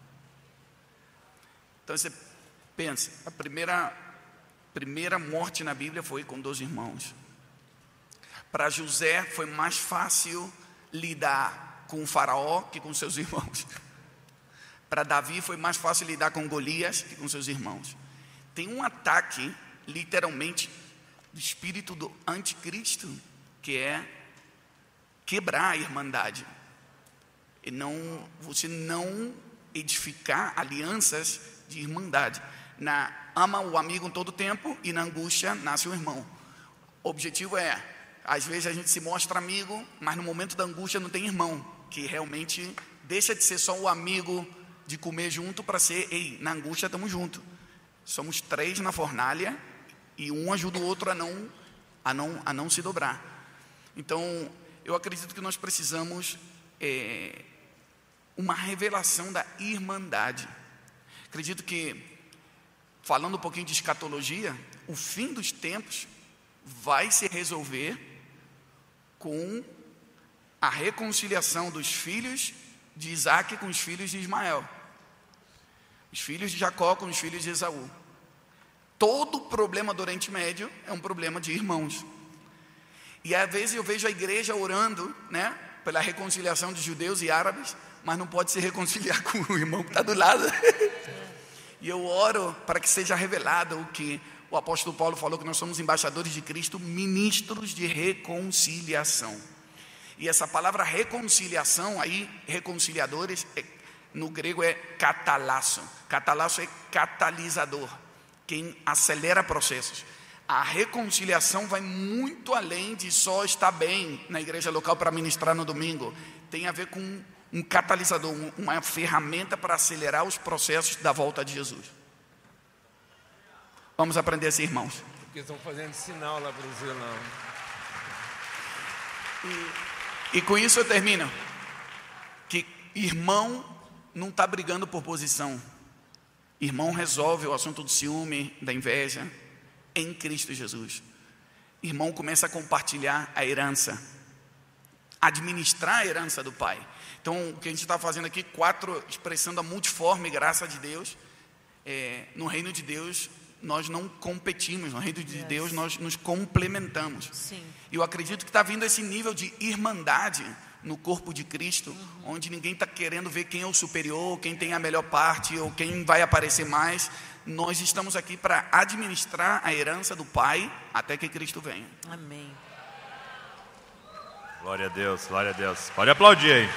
S3: Então você pensa, a primeira, primeira morte na Bíblia foi com dois irmãos. Para José foi mais fácil lidar com o faraó que com seus irmãos. Para Davi foi mais fácil lidar com Golias que com seus irmãos. Tem um ataque, literalmente, do espírito do anticristo, que é quebrar a irmandade. E não, você não edificar alianças de irmandade. Na, ama o amigo em todo tempo e na angústia nasce o irmão. O objetivo é, às vezes a gente se mostra amigo, mas no momento da angústia não tem irmão, que realmente deixa de ser só o amigo de comer junto para ser, ei, na angústia estamos juntos. Somos três na fornalha e um ajuda o outro a não, a não, a não se dobrar. Então, eu acredito que nós precisamos é, uma revelação da irmandade. Acredito que, falando um pouquinho de escatologia, o fim dos tempos vai se resolver com a reconciliação dos filhos de Isaac com os filhos de Ismael, os filhos de Jacó com os filhos de Esaú. Todo problema do Oriente Médio é um problema de irmãos. E às vezes eu vejo a igreja orando, né, pela reconciliação de judeus e árabes, mas não pode se reconciliar com o irmão que está do lado. E eu oro para que seja revelado o que o apóstolo Paulo falou, que nós somos embaixadores de Cristo, ministros de reconciliação. E essa palavra reconciliação aí, reconciliadores, é, no grego é catalasso. Catalasso é catalisador, quem acelera processos. A reconciliação vai muito além de só estar bem na igreja local para ministrar no domingo. Tem a ver com um catalisador, uma ferramenta para acelerar os processos da volta de Jesus. Vamos aprender a ser irmãos.
S4: Porque estão fazendo sinal lá para o Zelão.
S3: E, e com isso eu termino. Que irmão não está brigando por posição. Irmão resolve o assunto do ciúme, da inveja, em Cristo Jesus. irmão começa a compartilhar a herança, administrar a herança do pai. Então, o que a gente está fazendo aqui, quatro, expressando a multiforme graça de Deus. É, no reino de Deus, nós não competimos, no reino de yes. Deus, nós nos complementamos.
S2: Sim.
S3: E eu acredito que está vindo esse nível de irmandade no corpo de Cristo, uhum. onde ninguém está querendo ver quem é o superior, quem tem a melhor parte, ou quem vai aparecer mais. Nós estamos aqui para administrar a herança do Pai, até que Cristo venha.
S2: Amém.
S1: Glória a Deus, glória a Deus. Pode aplaudir aí.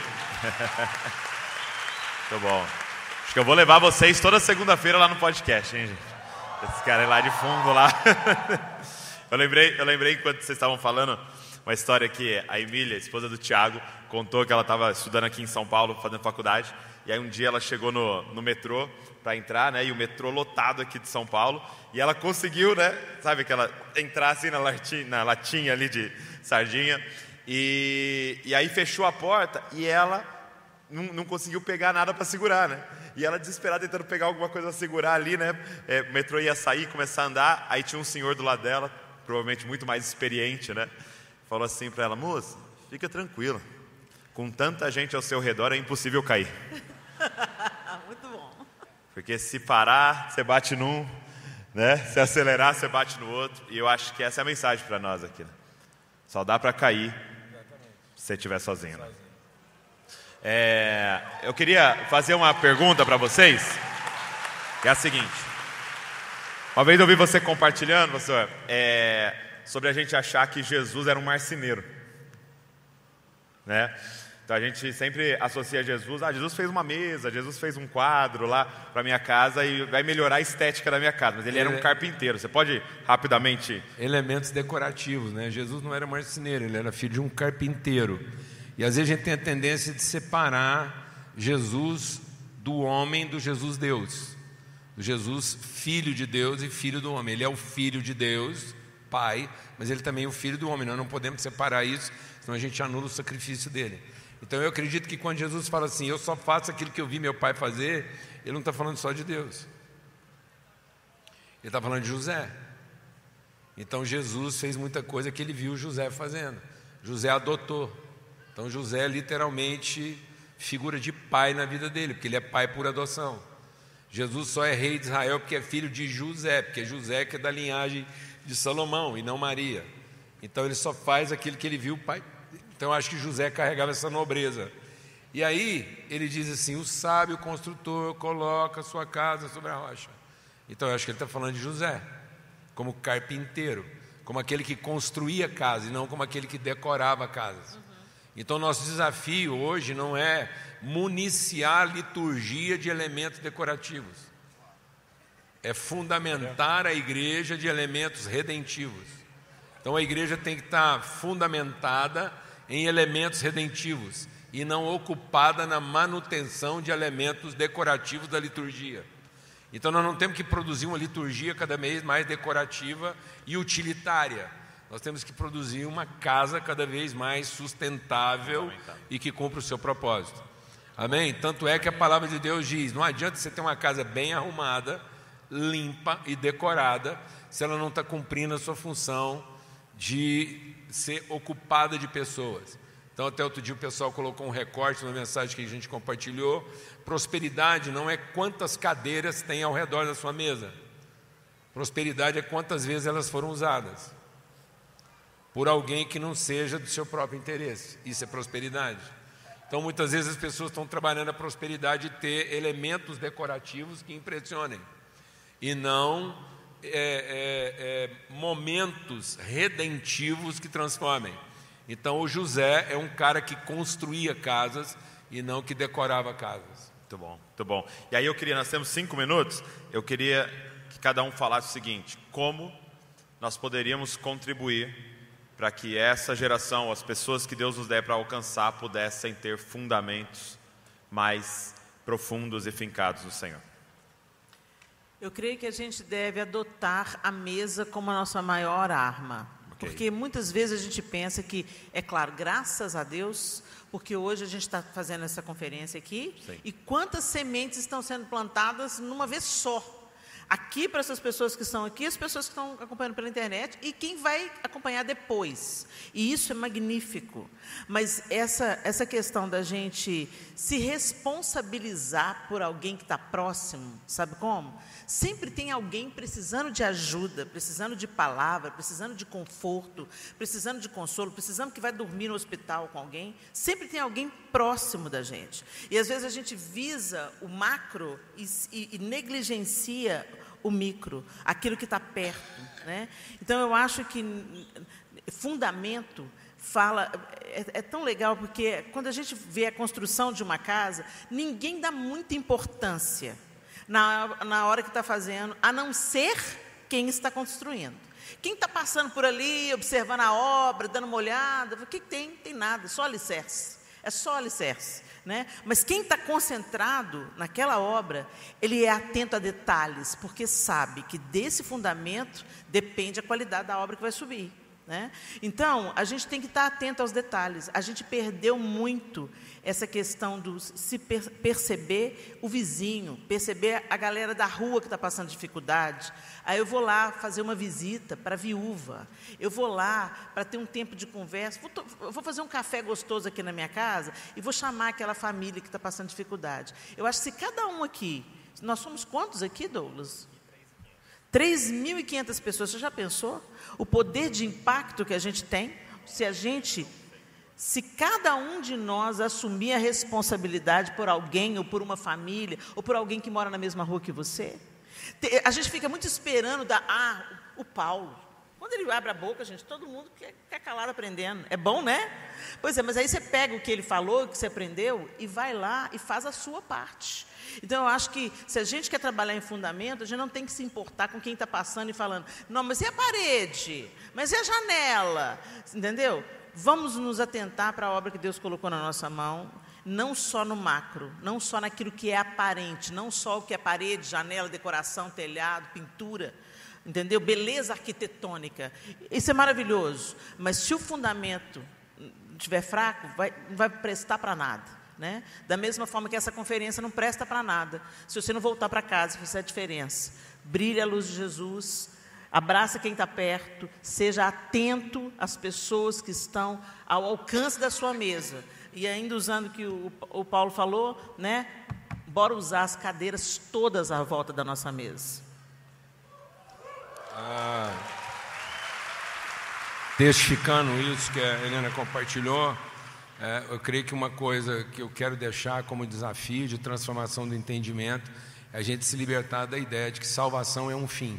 S1: Muito bom. Acho que eu vou levar vocês toda segunda-feira lá no podcast, hein, gente? Esse cara é lá de fundo lá. Eu lembrei, eu lembrei enquanto vocês estavam falando, uma história que a Emília, esposa do Tiago, contou que ela estava estudando aqui em São Paulo, fazendo faculdade. E aí um dia ela chegou no, no metrô para entrar, né? E o metrô lotado aqui de São Paulo. E ela conseguiu, né? Sabe, aquela entrar assim na latinha, na latinha ali de sardinha. E, e aí fechou a porta e ela não, não conseguiu pegar nada para segurar, né? E ela desesperada tentando pegar alguma coisa para segurar ali, né? É, o metrô ia sair, começar a andar. Aí tinha um senhor do lado dela, provavelmente muito mais experiente, né? Falou assim para ela: moça, fica tranquila. Com tanta gente ao seu redor é impossível cair.
S2: Muito bom.
S1: Porque se parar, você bate num, né? Se acelerar, você bate no outro. E eu acho que essa é a mensagem para nós aqui, né? Só dá para cair se você estiver sozinho, né? É, eu queria fazer uma pergunta para vocês, que é a seguinte. Uma vez eu vi você compartilhando, pastor, é, sobre a gente achar que Jesus era um marceneiro, né? Então a gente sempre associa Jesus, ah, Jesus fez uma mesa, Jesus fez um quadro lá para minha casa e vai melhorar a estética da minha casa, mas ele, ele era um carpinteiro. Você pode rapidamente...
S4: Elementos decorativos, né? Jesus não era marceneiro, ele era filho de um carpinteiro. E às vezes a gente tem a tendência de separar Jesus do homem do Jesus Deus, do Jesus filho de Deus e filho do homem. Ele é o filho de Deus, pai, mas ele também é o filho do homem. Nós não podemos separar isso, senão a gente anula o sacrifício dele. Então eu acredito que quando Jesus fala assim, eu só faço aquilo que eu vi meu pai fazer, ele não está falando só de Deus, ele está falando de José. Então Jesus fez muita coisa que ele viu José fazendo. José adotou. Então José é literalmente figura de pai na vida dele, porque ele é pai por adoção. Jesus só é rei de Israel porque é filho de José, porque José que é da linhagem de Salomão e não Maria. Então ele só faz aquilo que ele viu o pai. Então eu acho que José carregava essa nobreza. E aí ele diz assim, o sábio construtor coloca a sua casa sobre a rocha. Então eu acho que ele está falando de José, como carpinteiro, como aquele que construía casa e não como aquele que decorava casas. Então nosso desafio hoje não é municiar a liturgia de elementos decorativos, é fundamentar a igreja de elementos redentivos. Então a igreja tem que estar fundamentada em elementos redentivos e não ocupada na manutenção de elementos decorativos da liturgia. Então nós não temos que produzir uma liturgia cada vez mais decorativa e utilitária. Nós temos que produzir uma casa cada vez mais sustentável e que cumpra o seu propósito. Amém? Tanto é que a palavra de Deus diz, não adianta você ter uma casa bem arrumada, limpa e decorada, se ela não está cumprindo a sua função de ser ocupada de pessoas. Então até outro dia o pessoal colocou um recorte na mensagem que a gente compartilhou. Prosperidade não é quantas cadeiras tem ao redor da sua mesa. Prosperidade é quantas vezes elas foram usadas por alguém que não seja do seu próprio interesse. Isso é prosperidade. Então muitas vezes as pessoas estão trabalhando a prosperidade de ter elementos decorativos que impressionem e não é, é, é, momentos redentivos que transformem. Então o José é um cara que construía casas e não que decorava casas.
S1: Muito bom, muito bom. E aí eu queria, nós temos cinco minutos, eu queria que cada um falasse o seguinte, como nós poderíamos contribuir para que essa geração, as pessoas que Deus nos der para alcançar, pudessem ter fundamentos mais profundos e fincados no Senhor.
S2: Eu creio que a gente deve adotar a mesa como a nossa maior arma. Okay. Porque muitas vezes a gente pensa que, é claro, graças a Deus, porque hoje a gente está fazendo essa conferência aqui, Sim. e quantas sementes estão sendo plantadas numa vez só. Aqui para essas pessoas que estão aqui, as pessoas que estão acompanhando pela internet e quem vai acompanhar depois. E isso é magnífico. Mas essa, essa questão da gente se responsabilizar por alguém que está próximo, sabe como? Sempre tem alguém precisando de ajuda, precisando de palavra, precisando de conforto, precisando de consolo, precisando que vai dormir no hospital com alguém. Sempre tem alguém próximo da gente. E às vezes a gente visa o macro e, e, e negligencia o micro, aquilo que está perto, né? Então eu acho que fundamento fala, é, é tão legal, porque quando a gente vê a construção de uma casa, ninguém dá muita importância na, na hora que está fazendo, a não ser quem está construindo. Quem está passando por ali, observando a obra, dando uma olhada, o que tem? Tem nada, só alicerce, é só alicerce. Né? Mas quem está concentrado naquela obra, ele é atento a detalhes, porque sabe que desse fundamento depende a qualidade da obra que vai subir. Né? Então, a gente tem que estar atento aos detalhes. A gente perdeu muito essa questão do se per perceber o vizinho, perceber a galera da rua que está passando dificuldade. Aí eu vou lá fazer uma visita para a viúva, eu vou lá para ter um tempo de conversa, vou, vou fazer um café gostoso aqui na minha casa e vou chamar aquela família que está passando dificuldade. Eu acho que se cada um aqui, nós somos quantos aqui, Douglas? três mil e quinhentas pessoas, você já pensou? O poder de impacto que a gente tem, se a gente, se cada um de nós assumir a responsabilidade por alguém, ou por uma família, ou por alguém que mora na mesma rua que você. A gente fica muito esperando da, ah, o Paulo. Quando ele abre a boca, gente, todo mundo quer, quer calado aprendendo. É bom, né? Pois é, mas aí você pega o que ele falou, o que você aprendeu, e vai lá e faz a sua parte. Então, eu acho que se a gente quer trabalhar em fundamento, a gente não tem que se importar com quem está passando e falando, não, mas e a parede? Mas e a janela? Entendeu? Vamos nos atentar para a obra que Deus colocou na nossa mão, não só no macro, não só naquilo que é aparente, não só o que é parede, janela, decoração, telhado, pintura, entendeu? Beleza arquitetônica. Isso é maravilhoso, mas se o fundamento estiver fraco, vai, não vai prestar para nada. Né? Da mesma forma que essa conferência não presta para nada, se você não voltar para casa e fizer a diferença. Brilhe a luz de Jesus, abraça quem está perto, seja atento às pessoas que estão ao alcance da sua mesa. E ainda usando o que o, o Paulo falou, né? Bora usar as cadeiras todas à volta da nossa mesa.
S4: Ah, testificando isso que a Helena compartilhou, é, eu creio que uma coisa que eu quero deixar como desafio de transformação do entendimento é a gente se libertar da ideia de que salvação é um fim,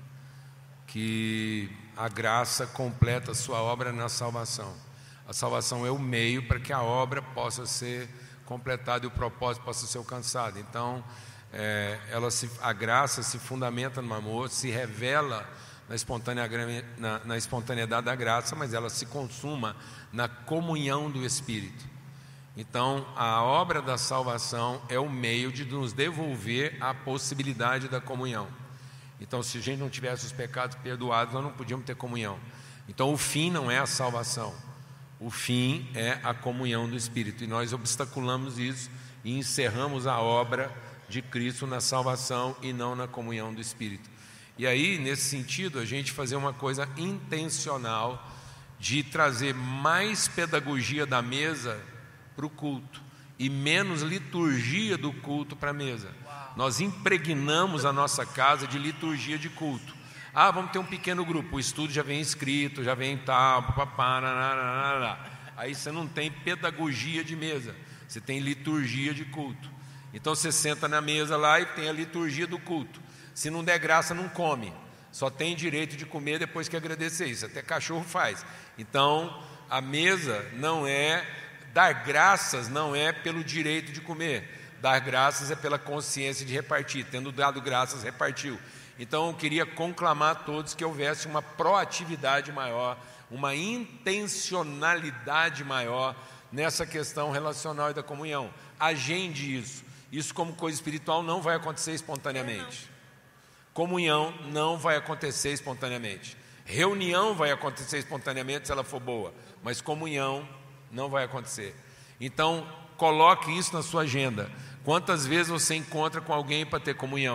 S4: que a graça completa a sua obra na salvação. A salvação é o meio para que a obra possa ser completada e o propósito possa ser alcançado. Então, é, ela se, a graça se fundamenta no amor, se revela na, espontânea, na, na espontaneidade da graça, mas ela se consuma na comunhão do Espírito. Então, a obra da salvação é o meio de nos devolver a possibilidade da comunhão. Então, se a gente não tivesse os pecados perdoados, nós não podíamos ter comunhão. Então, o fim não é a salvação, o fim é a comunhão do Espírito. E nós obstaculamos isso e encerramos a obra de Cristo na salvação e não na comunhão do Espírito. E aí, nesse sentido, a gente fazer uma coisa intencional de trazer mais pedagogia da mesa para o culto e menos liturgia do culto para a mesa. Nós impregnamos a nossa casa de liturgia de culto. Ah, vamos ter um pequeno grupo, o estudo já vem escrito, já vem tal, papapá, nananana. Aí você não tem pedagogia de mesa, você tem liturgia de culto. Então você senta na mesa lá e tem a liturgia do culto. Se não der graça, não come. Só tem direito de comer depois que agradecer. Isso até cachorro faz. Então, a mesa não é... Dar graças não é pelo direito de comer. Dar graças é pela consciência de repartir. Tendo dado graças, repartiu. Então, eu queria conclamar a todos que houvesse uma proatividade maior, uma intencionalidade maior nessa questão relacional e da comunhão. Agende isso. Isso, como coisa espiritual, não vai acontecer espontaneamente. Comunhão não vai acontecer espontaneamente. Reunião vai acontecer espontaneamente se ela for boa, mas comunhão não vai acontecer. Então, coloque isso na sua agenda. Quantas vezes você encontra com alguém para ter comunhão?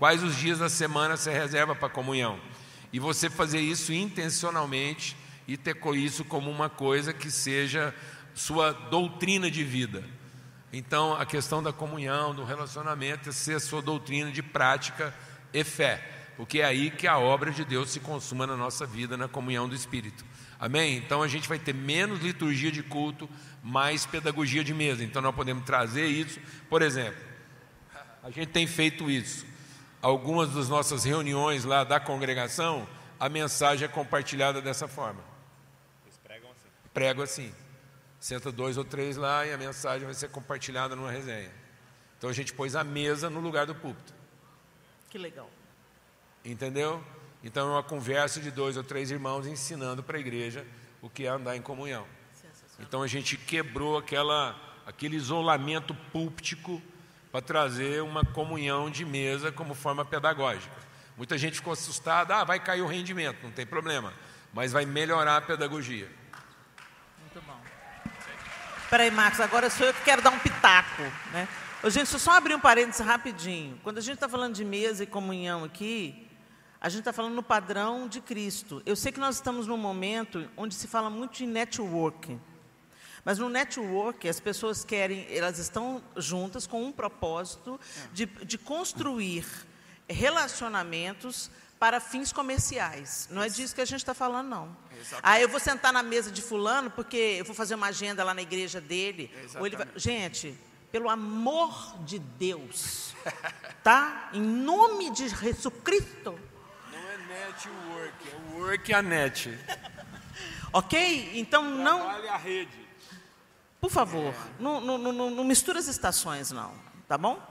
S4: Quais os dias da semana você reserva para comunhão? E você fazer isso intencionalmente e ter isso como uma coisa que seja sua doutrina de vida. Então, a questão da comunhão, do relacionamento, é ser a sua doutrina de prática e fé, porque é aí que a obra de Deus se consuma na nossa vida, na comunhão do Espírito. Amém? Então, a gente vai ter menos liturgia de culto, mais pedagogia de mesa. Então, nós podemos trazer isso. Por exemplo, a gente tem feito isso. Algumas das nossas reuniões lá da congregação, a mensagem é compartilhada dessa forma.
S1: Eles pregam assim.
S4: Prego assim. Senta dois ou três lá e a mensagem vai ser compartilhada numa resenha. Então a gente pôs a mesa no lugar do púlpito.
S2: Que legal.
S4: Entendeu? Então é uma conversa de dois ou três irmãos ensinando para a igreja o que é andar em comunhão. Então a gente quebrou aquela, aquele isolamento púlptico para trazer uma comunhão de mesa como forma pedagógica. Muita gente ficou assustada, ah, vai cair o rendimento, não tem problema, mas vai melhorar a pedagogia.
S2: Muito bom. Espera aí, Marcos, agora sou eu que quero dar um pitaco, né? Ô, gente, deixa eu só abrir um parênteses rapidinho. Quando a gente está falando de mesa e comunhão aqui, a gente está falando no padrão de Cristo. Eu sei que nós estamos num momento onde se fala muito de networking. Mas no network, as pessoas querem, elas estão juntas com um propósito de, de construir relacionamentos para fins comerciais. Não é disso que a gente está falando, não. Exatamente. Ah, eu vou sentar na mesa de fulano porque eu vou fazer uma agenda lá na igreja dele. Ou ele vai... Gente, pelo amor de Deus, tá? Em nome de Jesus Cristo.
S4: Não é network, é work a net.
S2: Ok? Então não...
S4: Trabalha a rede.
S2: Por favor, não, não, não, não mistura as estações, não. Tá bom?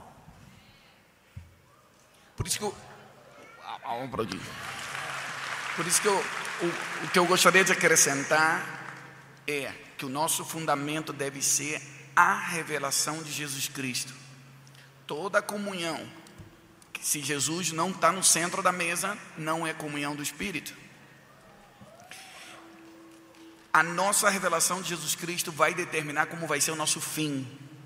S3: Por isso que eu... Ah, um pouquinho. Por isso que eu, o, o que eu gostaria de acrescentar é que o nosso fundamento deve ser a revelação de Jesus Cristo. Toda comunhão, se Jesus não está no centro da mesa, não é comunhão do Espírito. A nossa revelação de Jesus Cristo vai determinar como vai ser o nosso fim.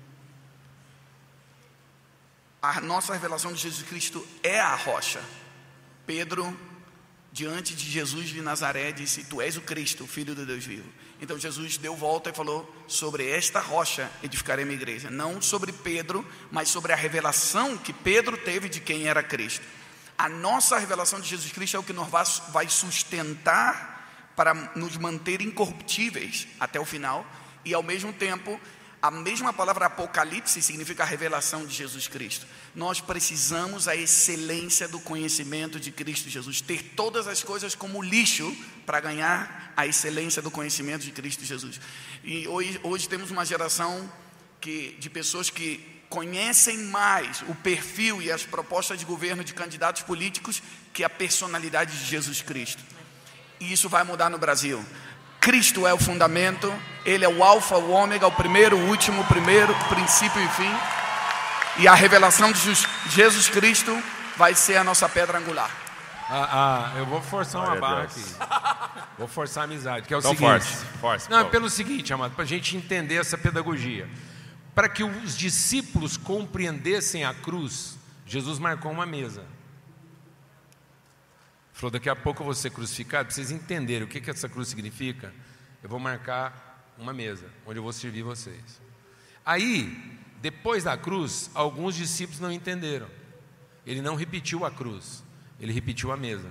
S3: A nossa revelação de Jesus Cristo é a rocha. Pedro, diante de Jesus de Nazaré, disse: Tu és o Cristo, o Filho do Deus vivo. Então Jesus deu volta e falou: sobre esta rocha edificarei minha igreja. Não sobre Pedro, mas sobre a revelação que Pedro teve de quem era Cristo. A nossa revelação de Jesus Cristo é o que nos vai sustentar para nos manter incorruptíveis até o final. E ao mesmo tempo, a mesma palavra Apocalipse significa a revelação de Jesus Cristo. Nós precisamos a excelência do conhecimento de Cristo Jesus, ter todas as coisas como lixo para ganhar a excelência do conhecimento de Cristo Jesus. E hoje, hoje temos uma geração que, de pessoas que conhecem mais o perfil e as propostas de governo de candidatos políticos que a personalidade de Jesus Cristo. E isso vai mudar no Brasil. Cristo é o fundamento, Ele é o alfa, o ômega, o primeiro, o último, o primeiro, o princípio e fim. E a revelação de Jesus Cristo vai ser a nossa pedra angular.
S4: Ah, ah, eu vou forçar uma barra aqui. Vou forçar a amizade, que é o
S1: então
S4: seguinte.
S1: Force, force,
S4: Não, é pelo seguinte, amado, para a gente entender essa pedagogia. Para que os discípulos compreendessem a cruz, Jesus marcou uma mesa. Falou: daqui a pouco eu vou ser crucificado. Para vocês entenderem o que, que essa cruz significa, eu vou marcar uma mesa, onde eu vou servir vocês. Aí, depois da cruz, alguns discípulos não entenderam. Ele não repetiu a cruz, ele repetiu a mesa.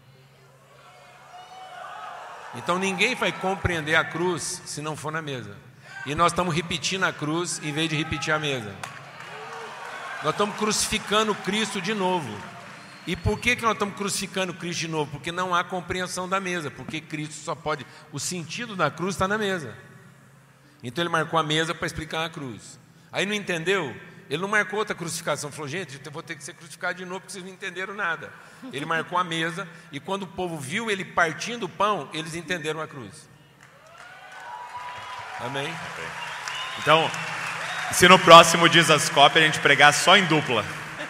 S4: Então ninguém vai compreender a cruz se não for na mesa. E nós estamos repetindo a cruz em vez de repetir a mesa. Nós estamos crucificando Cristo de novo. E por que, que nós estamos crucificando Cristo de novo? Porque não há compreensão da mesa. Porque Cristo só pode... O sentido da cruz está na mesa. Então ele marcou a mesa para explicar a cruz. Aí não entendeu? Ele não marcou outra crucificação. Falou: gente, eu vou ter que ser crucificado de novo porque vocês não entenderam nada. Ele marcou a mesa e quando o povo viu ele partindo o pão, eles entenderam a cruz. Amém?
S1: Então, se no próximo Dizascope a gente pregar só em dupla.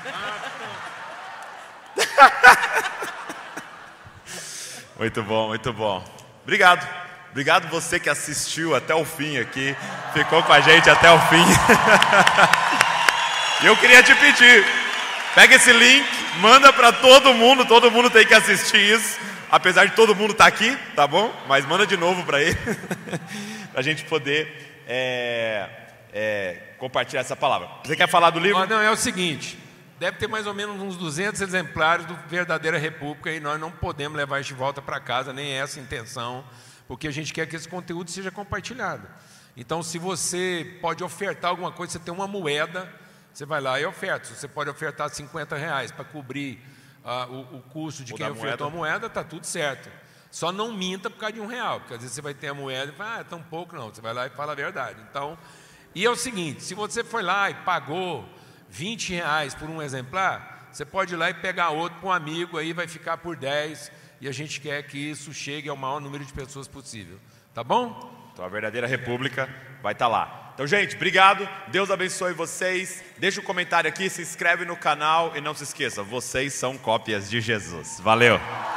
S1: Muito bom, muito bom. Obrigado. Obrigado você que assistiu até o fim aqui, ficou com a gente até o fim. E eu queria te pedir, Pega esse link, manda para todo mundo, todo mundo tem que assistir isso. Apesar de todo mundo estar aqui, tá bom? Mas manda de novo para ele, para a gente poder é, é, compartilhar essa palavra. Você quer falar do livro?
S4: Oh, não, é o seguinte, deve ter mais ou menos uns duzentos exemplares do Verdadeira República e nós não podemos levar isso de volta para casa, nem é essa a intenção, porque a gente quer que esse conteúdo seja compartilhado. Então, se você pode ofertar alguma coisa, você tem uma moeda, você vai lá e oferta. Você pode ofertar cinquenta reais para cobrir uh, o, o custo de quem ofertou a moeda, está tudo certo. Só não minta por causa de um real, porque às vezes você vai ter a moeda e fala, ah, é tão pouco, não. Você vai lá e fala a verdade. Então, e é o seguinte, se você foi lá e pagou vinte reais por um exemplar, você pode ir lá e pegar outro para um amigo, aí vai ficar por dez, e a gente quer que isso chegue ao maior número de pessoas possível. Tá bom?
S1: Então a Verdadeira República vai estar lá. Então, gente, obrigado. Deus abençoe vocês. Deixa um comentário aqui, se inscreve no canal e não se esqueça, vocês são cópias de Jesus. Valeu!